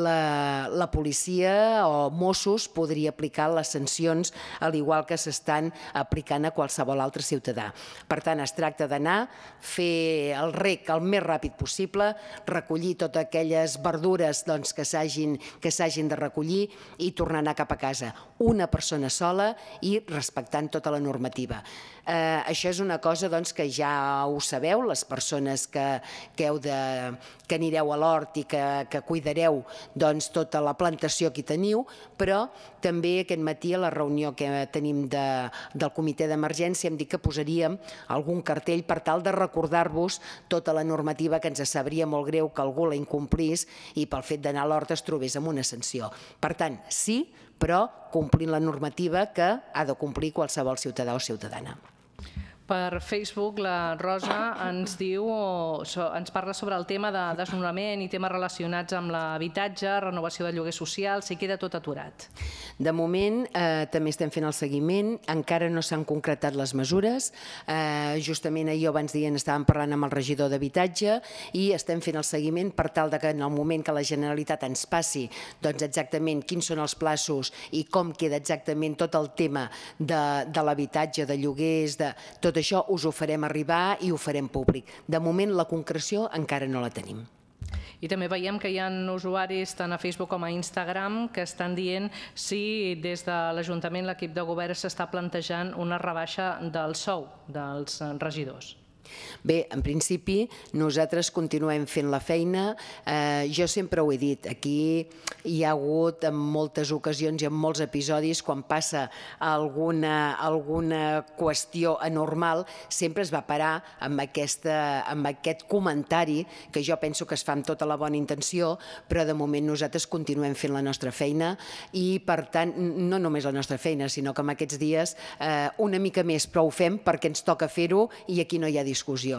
la policia o Mossos podria aplicar les sancions al igual que s'estan aplicant a qualsevol altre ciutadà. Per tant, es tracta d'anar, fer el rec el més ràpid possible, recollir totes aquelles verdures que s'hagin de recollir i tornar a anar cap a casa. Una persona sola i respectant tota la normativa. Això és una cosa que ja ho sabeu, les persones que anireu a l'hort i que cuidareu tota la plantació que hi teniu, però també aquest matí a la reunió que tenim del comitè d'emergència hem dit que posaríem algun cartell per tal de recordar-vos tota la normativa, que ens sabria molt greu que algú la incomplís i pel fet d'anar a l'hort es trobés amb una sanció. Per tant, sí, però complint la normativa que ha de complir qualsevol ciutadà o ciutadana. Per Facebook, la Rosa ens diu, ens parla sobre el tema de desnonament i temes relacionats amb l'habitatge, renovació de lloguer social, si queda tot aturat. De moment també estem fent el seguiment, encara no s'han concretat les mesures, justament ahir abans dient estàvem parlant amb el regidor d'habitatge i estem fent el seguiment per tal que en el moment que la Generalitat ens passi exactament quins són els plaços i com queda exactament tot el tema de l'habitatge, de lloguers, de tot Tot això us ho farem arribar i ho farem públic. De moment, la concreció encara no la tenim. I també veiem que hi ha usuaris tant a Facebook com a Instagram que estan dient si des de l'Ajuntament, l'equip de govern, s'està plantejant una rebaixa del sou dels regidors. Bé, en principi, nosaltres continuem fent la feina. Jo sempre ho he dit, aquí hi ha hagut en moltes ocasions i en molts episodis, quan passa alguna qüestió anormal, sempre es va parar amb aquest comentari, que jo penso que es fa amb tota la bona intenció, però de moment nosaltres continuem fent la nostra feina i, per tant, no només la nostra feina, sinó que en aquests dies una mica més, però ho fem perquè ens toca fer-ho i aquí no hi ha discussió. discussió.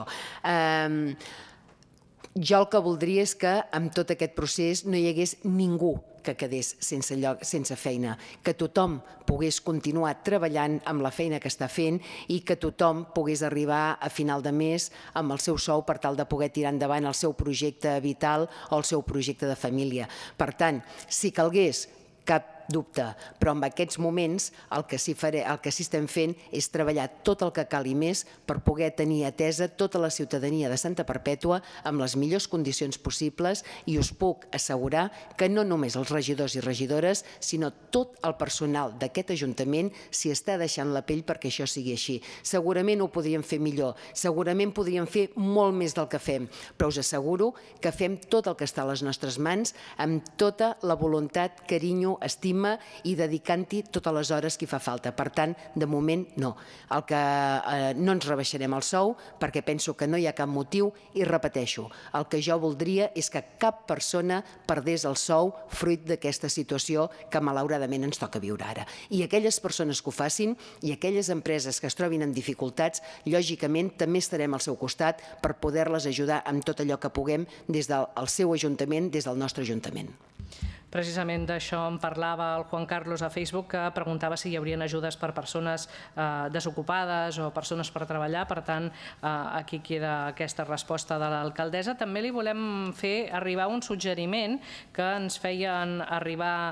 Jo el que voldria és que amb tot aquest procés no hi hagués ningú que quedés sense lloc, sense feina, que tothom pogués continuar treballant amb la feina que està fent i que tothom pogués arribar a final de mes amb el seu sou per tal de poder tirar endavant el seu projecte vital o el seu projecte de família. Per tant, si calgués, cap dubte, però en aquests moments el que sí estem fent és treballar tot el que cal i més per poder tenir atesa tota la ciutadania de Santa Perpètua amb les millors condicions possibles i us puc assegurar que no només els regidors i regidores, sinó tot el personal d'aquest Ajuntament s'hi està deixant la pell perquè això sigui així. Segurament ho podríem fer millor, segurament podríem fer molt més del que fem, però us asseguro que fem tot el que està a les nostres mans amb tota la voluntat, carinyo, estima i dedicant-hi totes les hores que hi fa falta. Per tant, de moment, no. El que no ens rebaixarem el sou perquè penso que no hi ha cap motiu i repeteixo, el que jo voldria és que cap persona perdés el sou fruit d'aquesta situació que malauradament ens toca viure ara. I aquelles persones que ho facin i aquelles empreses que es trobin en dificultats, lògicament també estarem al seu costat per poder-les ajudar amb tot allò que puguem des del seu Ajuntament, des del nostre Ajuntament. Precisament d'això en parlava el Juan Carlos a Facebook, que preguntava si hi haurien ajudes per persones desocupades o persones per treballar. Per tant, aquí queda aquesta resposta de l'alcaldessa. També li volem fer arribar un suggeriment que ens feien arribar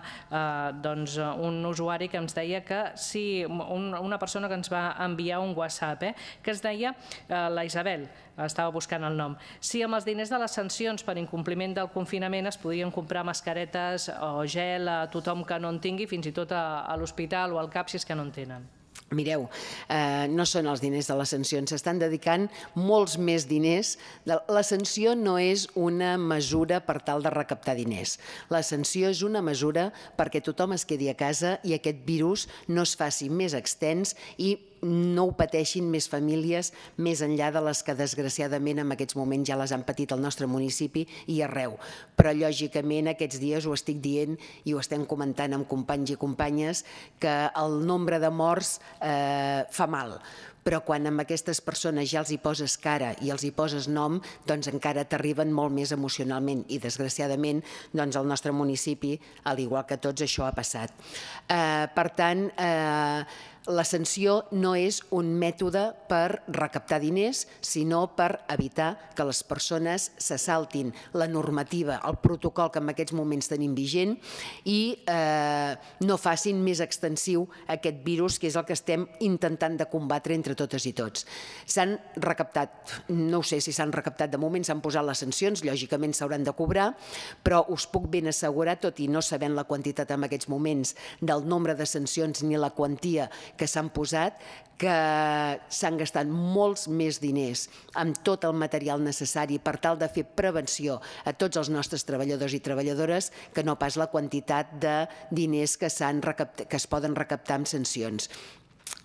un usuari que ens deia que si una persona que ens va enviar un WhatsApp, que es deia la Isabel, estava buscant el nom, si amb els diners de les sancions per incompliment del confinament es podien comprar mascaretes o gel a tothom que no en tingui, fins i tot a l'hospital o al CAP si és que no en tenen. Mireu, no són els diners de les sancions, s'estan dedicant molts més diners. La sanció no és una mesura per tal de recaptar diners. La sanció és una mesura perquè tothom es quedi a casa i aquest virus no es faci més extens i no ho pateixin més famílies més enllà de les que desgraciadament en aquests moments ja les han patit al nostre municipi i arreu. Però lògicament aquests dies ho estic dient i ho estem comentant amb companys i companyes que el nombre de morts fa mal. Però quan amb aquestes persones ja els hi poses cara i els hi poses nom, doncs encara t'arriben molt més emocionalment i desgraciadament doncs al nostre municipi, al igual que tots, això ha passat. Per tant, la sanció no és un mètode per recaptar diners, sinó per evitar que les persones se saltin la normativa, el protocol que en aquests moments tenim vigent i no facin més extensiu aquest virus, que és el que estem intentant de combatre entre totes i tots. S'han recaptat, no sé si s'han recaptat de moment, s'han posat les sancions, lògicament s'hauran de cobrar, però us puc ben assegurar, tot i no sabent la quantitat en aquests moments del nombre de sancions ni la quantia que s'han posat, que s'han gastat molts més diners amb tot el material necessari per tal de fer prevenció a tots els nostres treballadors i treballadores que no pas la quantitat de diners que es poden recaptar amb sancions.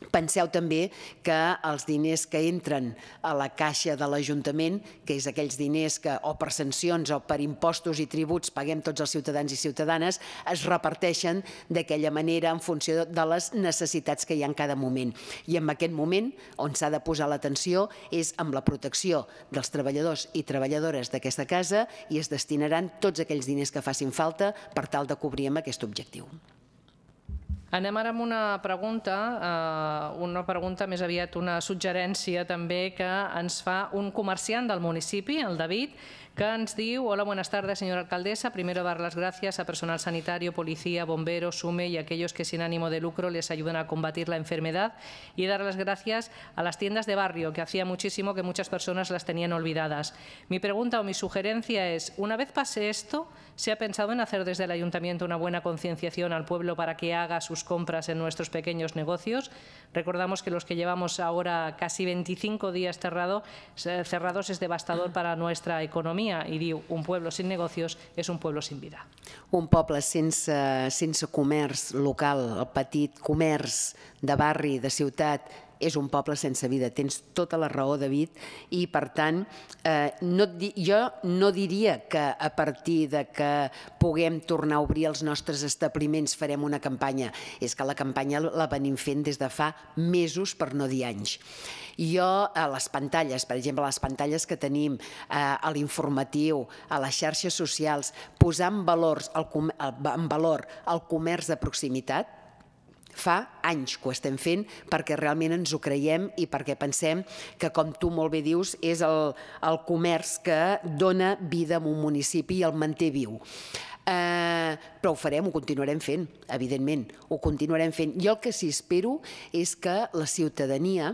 Penseu també que els diners que entren a la caixa de l'Ajuntament, que és aquells diners que o per sancions o per impostos i tributs paguem tots els ciutadans i ciutadanes, es reparteixen d'aquella manera en funció de les necessitats que hi ha en cada moment. I en aquest moment on s'ha de posar l'atenció és amb la protecció dels treballadors i treballadores d'aquesta casa i es destinaran tots aquells diners que facin falta per tal de cobrir amb aquest objectiu. Anem ara amb una pregunta, una pregunta més aviat una suggerència també que ens fa un comerciant del municipi, el David, que ens diu: hola, buenas tardes, señora alcaldesa. Primero, dar las gracias a personal sanitario, policía, bomberos, SUME y aquellos que sin ánimo de lucro les ayudan a combatir la enfermedad. Y dar las gracias a las tiendas de barrio, que hacía muchísimo que muchas personas las tenían olvidadas. Mi pregunta o mi sugerencia es: una vez pase esto, ¿se ha pensado en hacer desde el ayuntamiento una buena concienciación al pueblo para que haga sus compras en nuestros pequeños negocios? Recordamos que los que llevamos ahora casi veinticinco días cerrado, cerrados es devastador para nuestra economía. I diu: un pueblo sin negocios és un pueblo sin vida. Un poble sense, sense comerç local, el petit comerç de barri, de ciutat, és un poble sense vida. Tens tota la raó, David, i per tant eh, no, jo no diria que a partir de que puguem tornar a obrir els nostres establiments farem una campanya. És que la campanya la venim fent des de fa mesos, per no dir anys. Jo a les pantalles, per exemple, a les pantalles que tenim, eh, a l'informatiu, a les xarxes socials, posar en, valors el, en valor el comerç de proximitat, fa anys que ho estem fent perquè realment ens ho creiem i perquè pensem que, com tu molt bé dius, és el, el comerç que dona vida a un municipi i el manté viu. Eh, però ho farem, ho continuarem fent, evidentment, ho continuarem fent. Jo el que sí espero és que la ciutadania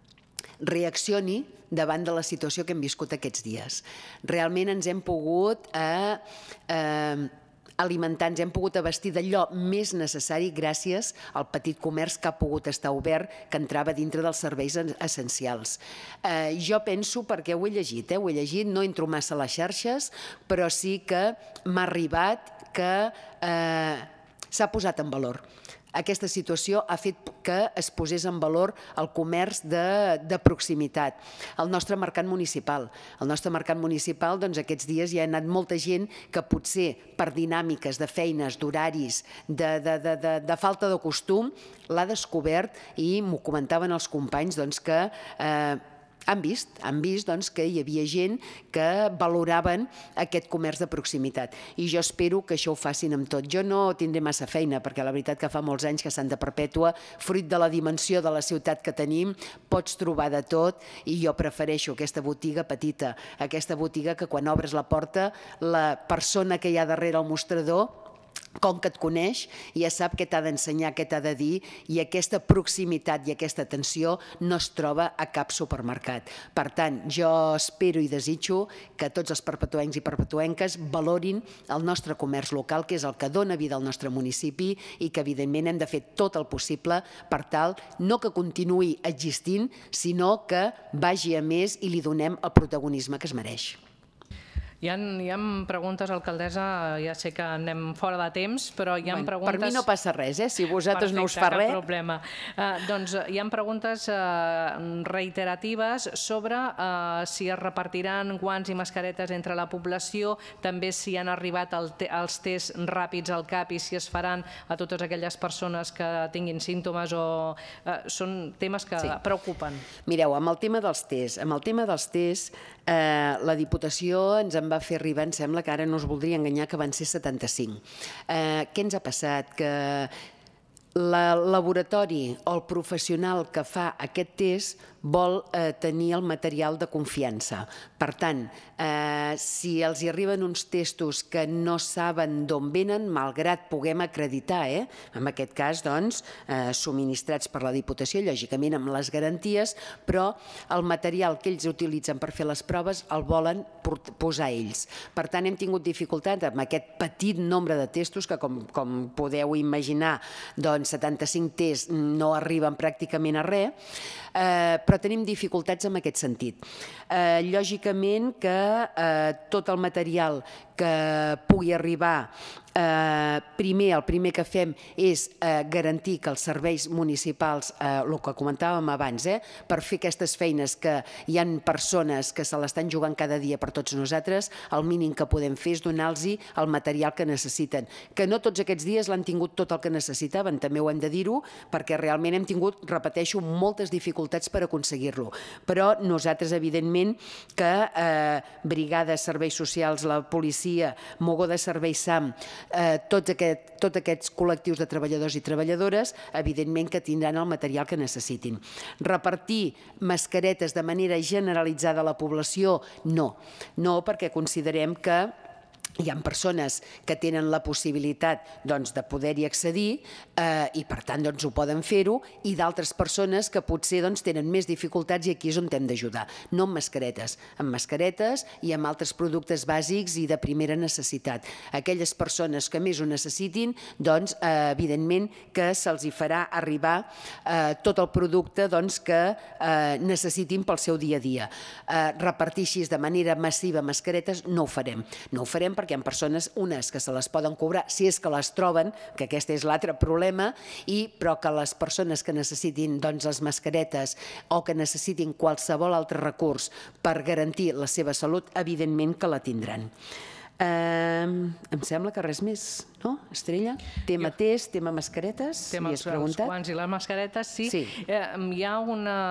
reaccioni davant de la situació que hem viscut aquests dies. Realment ens hem pogut eh, eh, alimentar, ens hem pogut abastir d'allò més necessari gràcies al petit comerç que ha pogut estar obert, que entrava dintre dels serveis essencials. Eh, jo penso, perquè ho he llegit, eh, ho he llegit, no entro massa a les xarxes, però sí que m'ha arribat que eh, s'ha posat en valor. Aquesta situació ha fet que es posés en valor el comerç de, de proximitat. El nostre mercat municipal. El nostre mercat municipal, doncs, aquests dies hi ha anat molta gent que potser per dinàmiques de feines, d'horaris, de, de, de, de, de falta de costum, l'ha descobert i m'ho comentaven els companys doncs, que eh, han vist, han vist doncs, que hi havia gent que valoraven aquest comerç de proximitat. I jo espero que això ho facin amb tot. Jo no tindré massa feina, perquè la veritat que fa molts anys que Santa Perpètua, fruit de la dimensió de la ciutat que tenim, pots trobar de tot, i jo prefereixo aquesta botiga petita, aquesta botiga que quan obres la porta, la persona que hi ha darrere el mostrador, com que et coneix, ja sap què t'ha d'ensenyar, què t'ha de dir, i aquesta proximitat i aquesta atenció no es troba a cap supermercat. Per tant, jo espero i desitjo que tots els perpetuencs i perpetuenques valorin el nostre comerç local, que és el que dona vida al nostre municipi, i que evidentment hem de fer tot el possible per tal no que continuï existint, sinó que vagi a més i li donem el protagonisme que es mereix. Hi ha, hi ha preguntes, alcaldessa, ja sé que anem fora de temps, però hi ha bueno, preguntes... Per mi no passa res, eh? Si vosaltres Perfecte, no us fa res... cap problema. Uh, doncs hi ha preguntes uh, reiteratives sobre uh, si es repartiran guants i mascaretes entre la població, també si han arribat el te els tests ràpids al cap i si es faran a totes aquelles persones que tinguin símptomes o... Uh, són temes que sí. preocupen. Mireu, amb el tema dels tests, amb el tema dels tests, eh, la Diputació ens en va fer arribar, em sembla que ara no us voldria enganyar, que van ser setanta-cinc. Eh, què ens ha passat? Que el laboratori o el professional que fa aquest test vol eh, tenir el material de confiança. Per tant, eh, si els hi arriben uns testos que no saben d'on venen, malgrat puguem acreditar, eh, en aquest cas, doncs, eh, subministrats per la Diputació, lògicament amb les garanties, però el material que ells utilitzen per fer les proves el volen posar ells. Per tant, hem tingut dificultat amb aquest petit nombre de testos que, com, com podeu imaginar, doncs setanta-cinc tests no arriben pràcticament a res, eh, però tenim dificultats en aquest sentit. Eh, lògicament que eh, tot el material que pugui arribar primer, el primer que fem és garantir que els serveis municipals, el que comentàvem abans, per fer aquestes feines que hi ha persones que se l'estan jugant cada dia per tots nosaltres, el mínim que podem fer és donar-los el material que necessiten. Que no tots aquests dies l'han tingut tot el que necessitaven, també ho hem de dir-ho, perquè realment hem tingut, repeteixo, moltes dificultats per aconseguir-lo. Però nosaltres, evidentment, que brigades, serveis socials, la policia, Mogó de Serveis S A M, tots aquests col·lectius de treballadors i treballadores, evidentment que tindran el material que necessitin. Repartir mascaretes de manera generalitzada a la població, no. No, perquè considerem que hi ha persones que tenen la possibilitat de poder-hi accedir i per tant ho poden fer-ho, i d'altres persones que potser tenen més dificultats i aquí és on hem d'ajudar. No amb mascaretes, amb mascaretes i amb altres productes bàsics i de primera necessitat. Aquelles persones que més ho necessitin, doncs evidentment que se'ls farà arribar tot el producte que necessitin pel seu dia a dia. Repartir així de manera massiva mascaretes no ho farem. No ho farem perquè hi ha persones, unes que se les poden cobrar si és que les troben, que aquest és l'altre problema, però que les persones que necessitin les mascaretes o que necessitin qualsevol altre recurs per garantir la seva salut, evidentment que la tindran. Em sembla que res més, no, Estrella? Tema test, tema mascaretes, tema els guants i les mascaretes, sí. Hi ha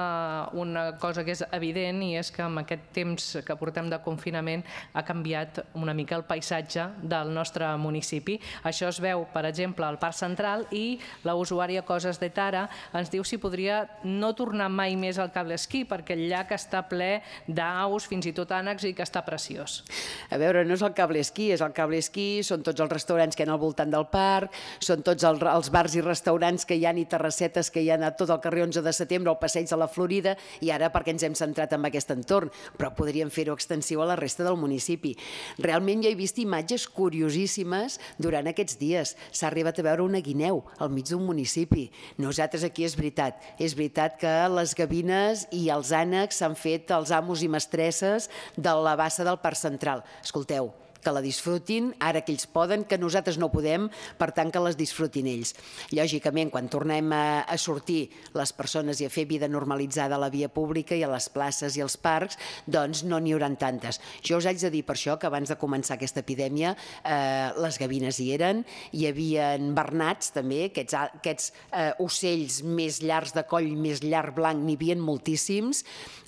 una cosa que és evident i és que amb aquest temps que portem de confinament ha canviat una mica el paisatge del nostre municipi. Això es veu, per exemple, al Parc Central, i la usuària Coses de Tara ens diu si podria no tornar mai més al cable esquí perquè el llac està ple d'aus, fins i tot ànecs, i que està preciós. A veure, no és el cable esquí, és el cable esquí, són tots els restaurants que hi ha al voltant del parc, són tots els bars i restaurants que hi ha i terrassetes que hi ha a tot el carrer onze de setembre, al passeig de la Florida, i ara perquè ens hem centrat en aquest entorn, però podríem fer-ho extensiu a la resta del municipi. Realment jo he vist imatges curiosíssimes durant aquests dies. S'ha arribat a veure una guineu al mig d'un municipi. Nosaltres aquí és veritat, és veritat que les gavines i els ànecs s'han fet els amos i mestresses de la bassa del Parc Central. Escolteu, que la disfrutin, ara que ells poden, que nosaltres no podem, per tant que les disfrutin ells. Lògicament, quan tornem a sortir les persones i a fer vida normalitzada a la via pública i a les places i als parcs, doncs no n'hi haurà tantes. Jo us haig de dir per això que abans de començar aquesta epidèmia les gavines hi eren, hi havia bernats també, aquests ocells més llargs de coll, més llarg blanc, n'hi havia moltíssims,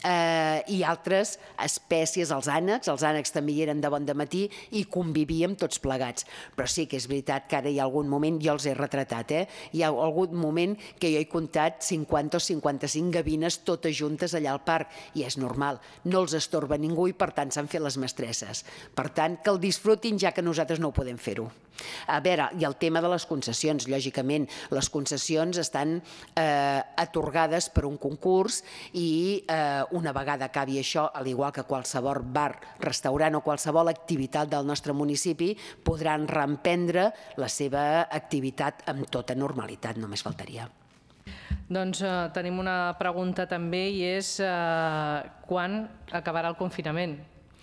i altres espècies, els ànecs, els ànecs també hi eren de bon dematí, i convivíem tots plegats. Però sí que és veritat que ara hi ha algun moment, jo els he retratat, hi ha algun moment que jo he comptat cinquanta o cinquanta-cinc gavines totes juntes allà al parc, i és normal, no els estorba ningú i per tant s'han fet les mestresses. Per tant, que el disfrutin ja que nosaltres no ho podem fer-ho. A veure, i el tema de les concessions, lògicament, les concessions estan atorgades per un concurs i una vegada acabi això, al igual que qualsevol bar, restaurant o qualsevol activitat del nostre municipi, podran reemprendre la seva activitat amb tota normalitat, només faltaria. Doncs tenim una pregunta també i és quan acabarà el confinament?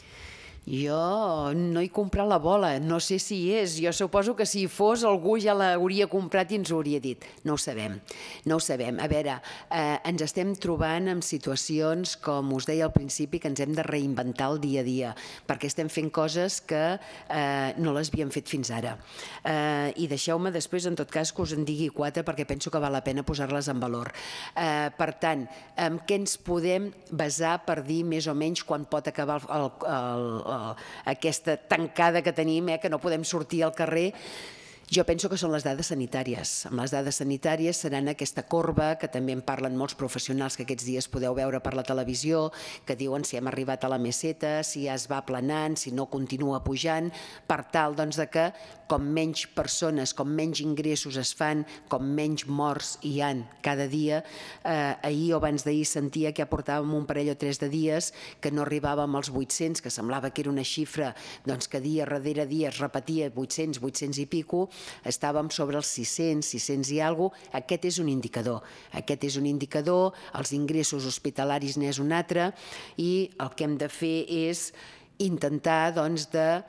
Jo no he comprat la bola, no sé si hi és. Jo suposo que si hi fos algú ja l'hauria comprat i ens ho hauria dit. No ho sabem, no ho sabem. A veure, ens estem trobant en situacions, com us deia al principi, que ens hem de reinventar el dia a dia, perquè estem fent coses que no les havíem fet fins ara. I deixeu-me després, en tot cas, que us en digui quatre, perquè penso que val la pena posar-les en valor. Per tant, en què ens podem basar per dir més o menys quan pot acabar el aquesta tancada que tenim, que no podem sortir al carrer? Jo penso que són les dades sanitàries. Amb les dades sanitàries seran aquesta corba, que també en parlen molts professionals que aquests dies podeu veure per la televisió, que diuen si hem arribat a la meseta, si ja es va aplanant, si no continua pujant, per tal que com menys persones, com menys ingressos es fan, com menys morts hi ha cada dia. Ahir o abans d'ahir sentia que ja portàvem un parell o tres de dies que no arribàvem als vuit-cents, que semblava que era una xifra que dia darrere dia es repetia, vuit-cents, vuit-cents i pico, estàvem sobre els sis-cents, sis-cents i alguna cosa. Aquest és un indicador. Aquest és un indicador, els ingressos hospitalaris n'és un altre, i el que hem de fer és intentar, doncs, de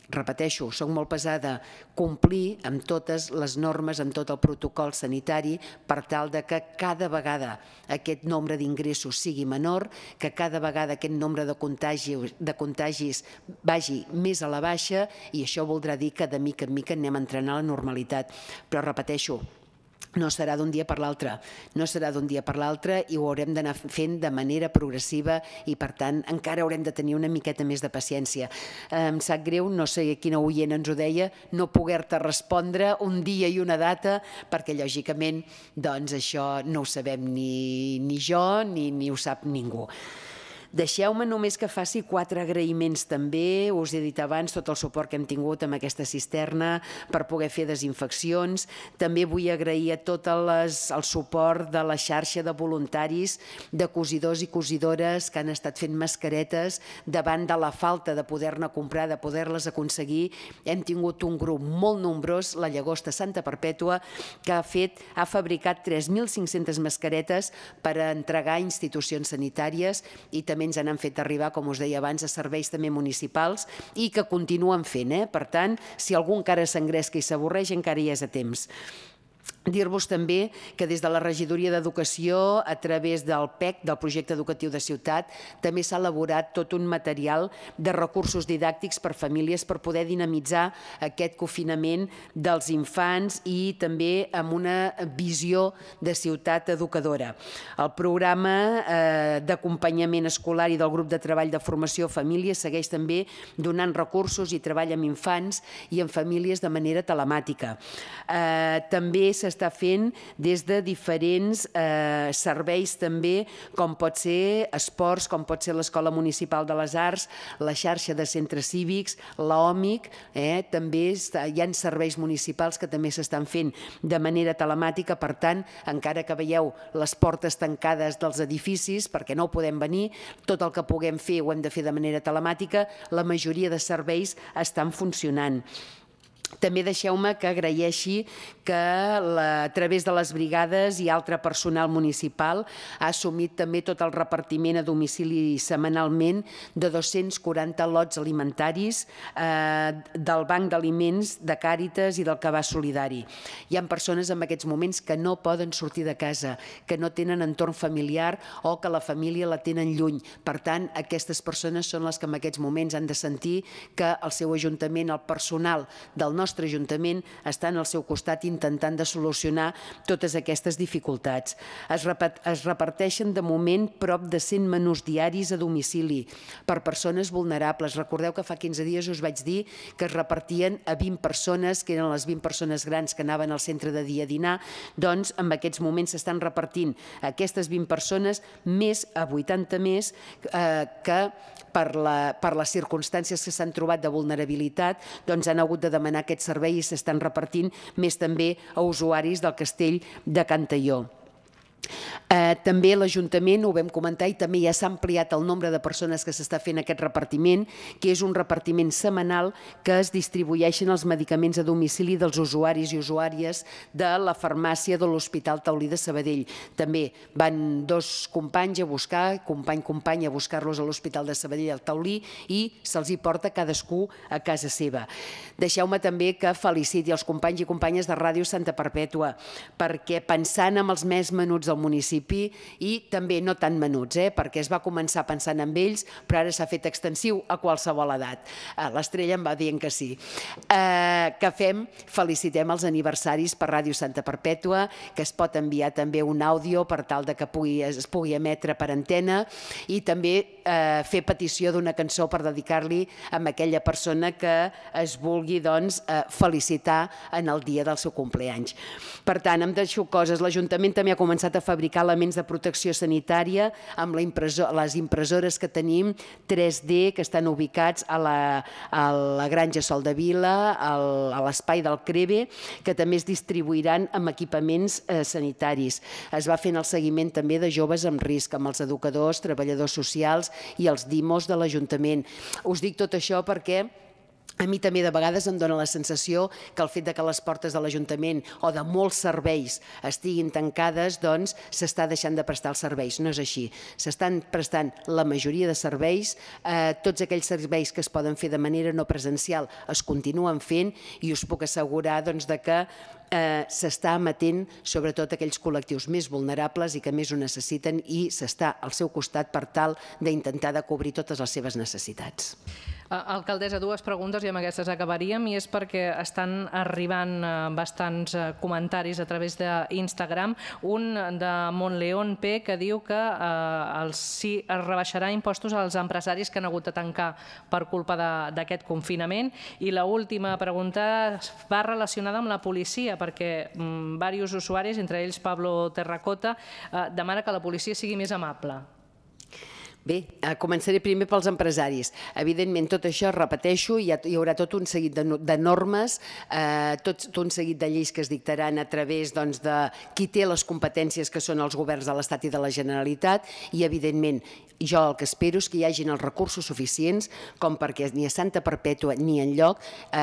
repeteixo, soc molt pesada, complir amb totes les normes, amb tot el protocol sanitari per tal de que cada vegada aquest nombre d'ingressos sigui menor, que cada vegada aquest nombre de contagis, de contagis vagi més a la baixa, i això voldrà dir que de mica en mica anem entrant a la normalitat. Però repeteixo, no serà d'un dia per l'altre, no serà d'un dia per l'altre i ho haurem d'anar fent de manera progressiva i, per tant, encara haurem de tenir una miqueta més de paciència. Em sap greu, no sé quina oient ens ho deia, no poder-te respondre un dia i una data, perquè, lògicament, doncs això no ho sabem ni, ni jo ni, ni ho sap ningú. Deixeu-me només que faci quatre agraïments també. Us he dit abans tot el suport que hem tingut amb aquesta cisterna per poder fer desinfeccions. També vull agrair a tot les, el suport de la xarxa de voluntaris, de cosidors i cosidores que han estat fent mascaretes davant de la falta de poder-ne comprar, de poder-les aconseguir. Hem tingut un grup molt nombrós, la Llagosta Santa Perpètua, que ha fet, ha fabricat tres mil cinc-centes mascaretes per entregar a institucions sanitàries i també ens han fet arribar, com us deia abans, a serveis també municipals i que continuen fent. Eh? Per tant, si algú encara s'engresca i s'avorreix, encara hi és a temps. Dir-vos també que des de la Regidoria d'Educació, a través del P E C, del Projecte Educatiu de Ciutat, també s'ha elaborat tot un material de recursos didàctics per famílies per poder dinamitzar aquest confinament dels infants i també amb una visió de ciutat educadora. El programa eh, d'acompanyament escolar i del grup de treball de formació a famílies segueix també donant recursos i treball amb infants i amb famílies de manera telemàtica. Eh, també s'ha està fent des de diferents eh, serveis també, com pot ser esports, com pot ser l'Escola Municipal de les Arts, la xarxa de centres cívics, l'OMIC, eh, també està, hi ha serveis municipals que també s'estan fent de manera telemàtica. Per tant, encara que veieu les portes tancades dels edificis perquè no podem venir, tot el que puguem fer ho hem de fer de manera telemàtica, la majoria de serveis estan funcionant. També deixeu-me que agraeixi que a través de les brigades i altre personal municipal ha assumit també tot el repartiment a domicili setmanalment de dos-cents quaranta lots alimentaris del Banc d'Aliments de Càritas i del Cabàs Solidari. Hi ha persones en aquests moments que no poden sortir de casa, que no tenen entorn familiar o que la família la tenen lluny. Per tant, aquestes persones són les que en aquests moments han de sentir que el seu ajuntament, el personal del nostre nostre Ajuntament està al seu costat intentant de solucionar totes aquestes dificultats. Es reparteixen de moment prop de cent menús diaris a domicili per persones vulnerables. Recordeu que fa quinze dies us vaig dir que es repartien a vint persones, que eren les vint persones grans que anaven al centre de dia a dinar, doncs en aquests moments s'estan repartint aquestes vint persones més a vuitanta més que per les circumstàncies que s'han trobat de vulnerabilitat doncs han hagut de demanar aquest servei i s'estan repartint més també a usuaris del castell de Cantalló. També l'Ajuntament, ho vam comentar, i també ja s'ha ampliat el nombre de persones que s'està fent aquest repartiment, que és un repartiment setmanal que es distribueixen els medicaments a domicili dels usuaris i usuàries de la farmàcia de l'Hospital Taulí de Sabadell. També van dos companys a buscar, company company a buscar-los a l'Hospital de Sabadell al Taulí i se'ls hi porta cadascú a casa seva. Deixeu-me també que feliciti els companys i companyes de Ràdio Santa Perpètua, perquè pensant en els més menuts del municipi i també no tan menuts, perquè es va començar pensant en ells, però ara s'ha fet extensiu a qualsevol edat. L'Estrella em va dient que sí. Què fem? Felicitem els aniversaris per Ràdio Santa Perpètua, que es pot enviar també un àudio per tal que es pugui emetre per antena i també fer petició d'una cançó per dedicar-li a aquella persona que es vulgui felicitar en el dia del seu compleanys. Per tant, em deixo coses. L'Ajuntament també ha començat a fabricar elements de protecció sanitària amb les impressores que tenim tres D que estan ubicats a la Granja Soldevila, a l'espai del Creve, que també es distribuiran amb equipaments sanitaris. Es va fent el seguiment també de joves amb risc, amb els educadors, treballadors socials i els dimos de l'Ajuntament. Us dic tot això perquè A mi també de vegades em dóna la sensació que el fet que les portes de l'Ajuntament o de molts serveis estiguin tancades, doncs s'està deixant de prestar els serveis. No és així. S'estan prestant la majoria de serveis, tots aquells serveis que es poden fer de manera no presencial es continuen fent i us puc assegurar que s'està emetent sobretot aquells col·lectius més vulnerables i que més ho necessiten i s'està al seu costat per tal d'intentar de cobrir totes les seves necessitats. Alcaldessa, dues preguntes i amb aquestes acabaríem, i és perquè estan arribant bastants comentaris a través d'Instagram. Un de Montleón P que diu que sí es rebaixarà impostos als empresaris que han hagut de tancar per culpa d'aquest confinament. I l'última pregunta va relacionada amb la policia, perquè diversos usuaris, entre ells Pablo Terracota, demana que la policia sigui més amable. Bé, començaré primer pels empresaris. Evidentment, tot això, repeteixo, hi haurà tot un seguit de normes, tot un seguit de lleis que es dictaran a través de qui té les competències, que són els governs de l'Estat i de la Generalitat, i evidentment jo el que espero és que hi hagin els recursos suficients com perquè ni a Santa Perpètua ni enlloc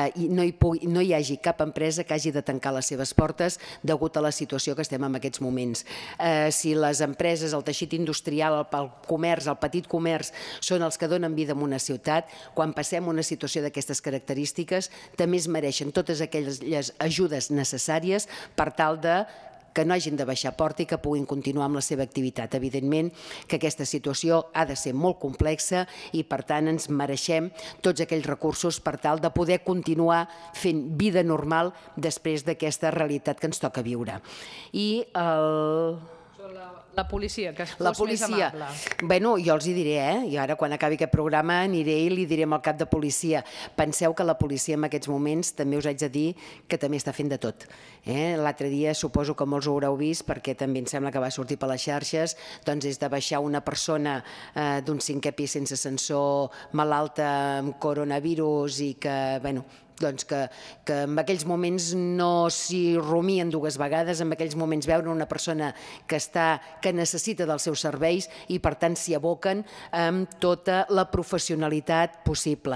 no hi hagi cap empresa que hagi de tancar les seves portes degut a la situació que estem en aquests moments. Si les empreses, el teixit industrial, el comerç, el petit comerç són els que donen vida a una ciutat, quan passem una situació d'aquestes característiques també es mereixen totes aquelles ajudes necessàries per tal de que no hagin de baixar porta i que puguin continuar amb la seva activitat. Evidentment que aquesta situació ha de ser molt complexa i per tant ens mereixem tots aquells recursos per tal de poder continuar fent vida normal després d'aquesta realitat que ens toca viure. I el... La policia, que fos més amable. Bé, jo els hi diré, eh? I ara quan acabi aquest programa aniré i li diré al cap de policia. Penseu que la policia en aquests moments també us haig de dir que també està fent de tot. L'altre dia suposo que molts ho haureu vist perquè també em sembla que va sortir per les xarxes, doncs és de baixar una persona d'un cinquè pis sense ascensor malalta amb coronavirus i que, bueno, doncs que en aquells moments no s'hi rumien dues vegades, en aquells moments veure una persona que necessita dels seus serveis i per tant s'hi aboquen amb tota la professionalitat possible.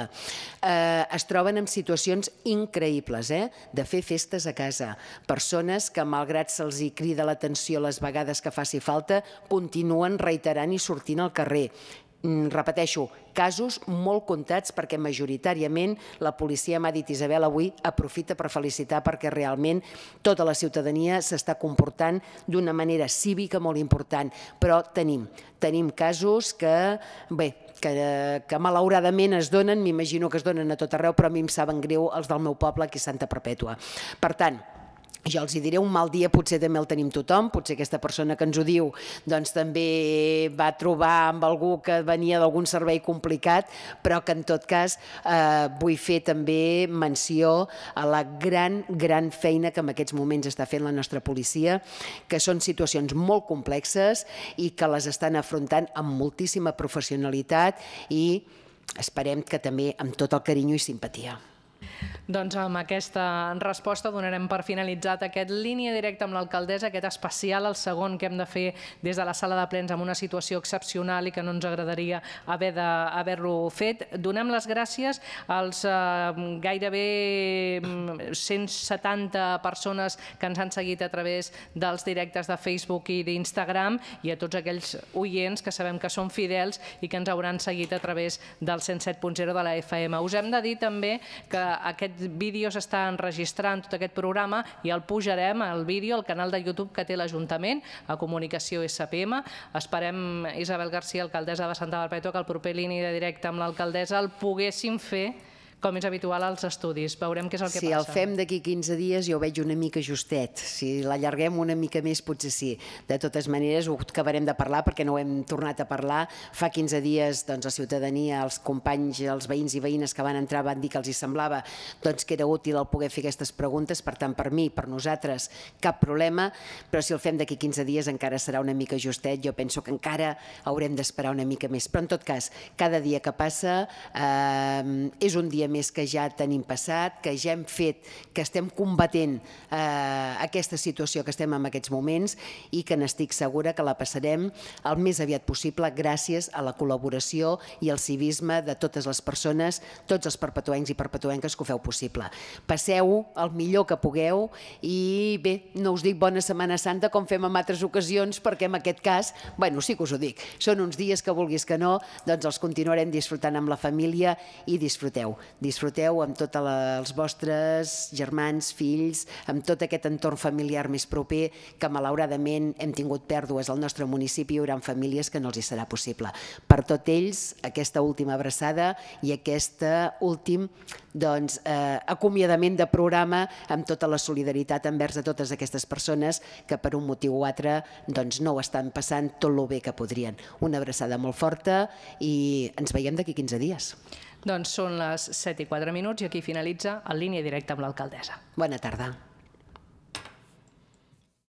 Es troben en situacions increïbles, de fer festes a casa, persones que malgrat se'ls hi crida l'atenció les vegades que faci falta, continuen reiterant i sortint al carrer. Repeteixo, casos molt comptats perquè majoritàriament la policia, m'ha dit Isabel avui, aprofita per felicitar perquè realment tota la ciutadania s'està comportant d'una manera cívica molt important, però tenim, tenim casos que, bé, que malauradament es donen, m'imagino que es donen a tot arreu, però a mi em saben greu els del meu poble, aquí a Santa Perpètua. Per tant, jo els diré, un mal dia potser també el tenim tothom, potser aquesta persona que ens ho diu doncs també va trobar amb algú que venia d'algun servei complicat, però que en tot cas vull fer també menció a la gran, gran feina que en aquests moments està fent la nostra policia, que són situacions molt complexes i que les estan afrontant amb moltíssima professionalitat i esperem que també amb tot el carinyo i simpatia. Doncs amb aquesta resposta donarem per finalitzat aquest línia directa amb l'alcaldessa, aquest especial, el segon que hem de fer des de la sala de plens amb una situació excepcional i que no ens agradaria haver-lo fet. Donem les gràcies als gairebé cent setanta persones que ens han seguit a través dels directes de Facebook i d'Instagram i a tots aquells oients que sabem que són fidels i que ens hauran seguit a través del cent set punt zero de la F M. Us hem de dir també que aquest vídeo s'està enregistrant, tot aquest programa, i el pujarem, el vídeo, al canal de YouTube que té l'Ajuntament, a Comunicació S P M. Esperem, Isabel García, alcaldessa de Santa Perpètua, que el proper línia de directe amb l'alcaldessa el poguéssim fer com és habitual als estudis. Veurem què és el que passa. Si el fem d'aquí quinze dies jo ho veig una mica justet. Si l'allarguem una mica més potser sí. De totes maneres ho acabarem de parlar perquè no ho hem tornat a parlar. Fa quinze dies la ciutadania, els companys, els veïns i veïnes que van entrar van dir que els semblava que era útil el poder fer aquestes preguntes. Per tant, per mi, per nosaltres, cap problema. Però si el fem d'aquí quinze dies encara serà una mica justet. Jo penso que encara haurem d'esperar una mica més. Però en tot cas, cada dia que passa és un dia més més que ja tenim passat, que ja hem fet, que estem combatent aquesta situació que estem en aquests moments i que n'estic segura que la passarem el més aviat possible gràcies a la col·laboració i al civisme de totes les persones, tots els perpetuencs i perpetuenques que ho feu possible. Passeu el millor que pugueu i bé, no us dic bona Setmana Santa com fem en altres ocasions perquè en aquest cas, bueno, sí que us ho dic, són uns dies que vulguis que no, doncs els continuarem disfrutant amb la família i disfruteu. Disfruteu amb tots els vostres germans, fills, amb tot aquest entorn familiar més proper que malauradament hem tingut pèrdues al nostre municipi i hi haurà famílies que no els hi serà possible. Per tots ells, aquesta última abraçada i aquest últim acomiadament de programa amb tota la solidaritat envers a totes aquestes persones que per un motiu o altre no ho estan passant tot el bé que podrien. Una abraçada molt forta i ens veiem d'aquí quinze dies. Doncs són les set i quatre minuts i aquí finalitza En línia directa amb l'alcaldessa. Bona tarda.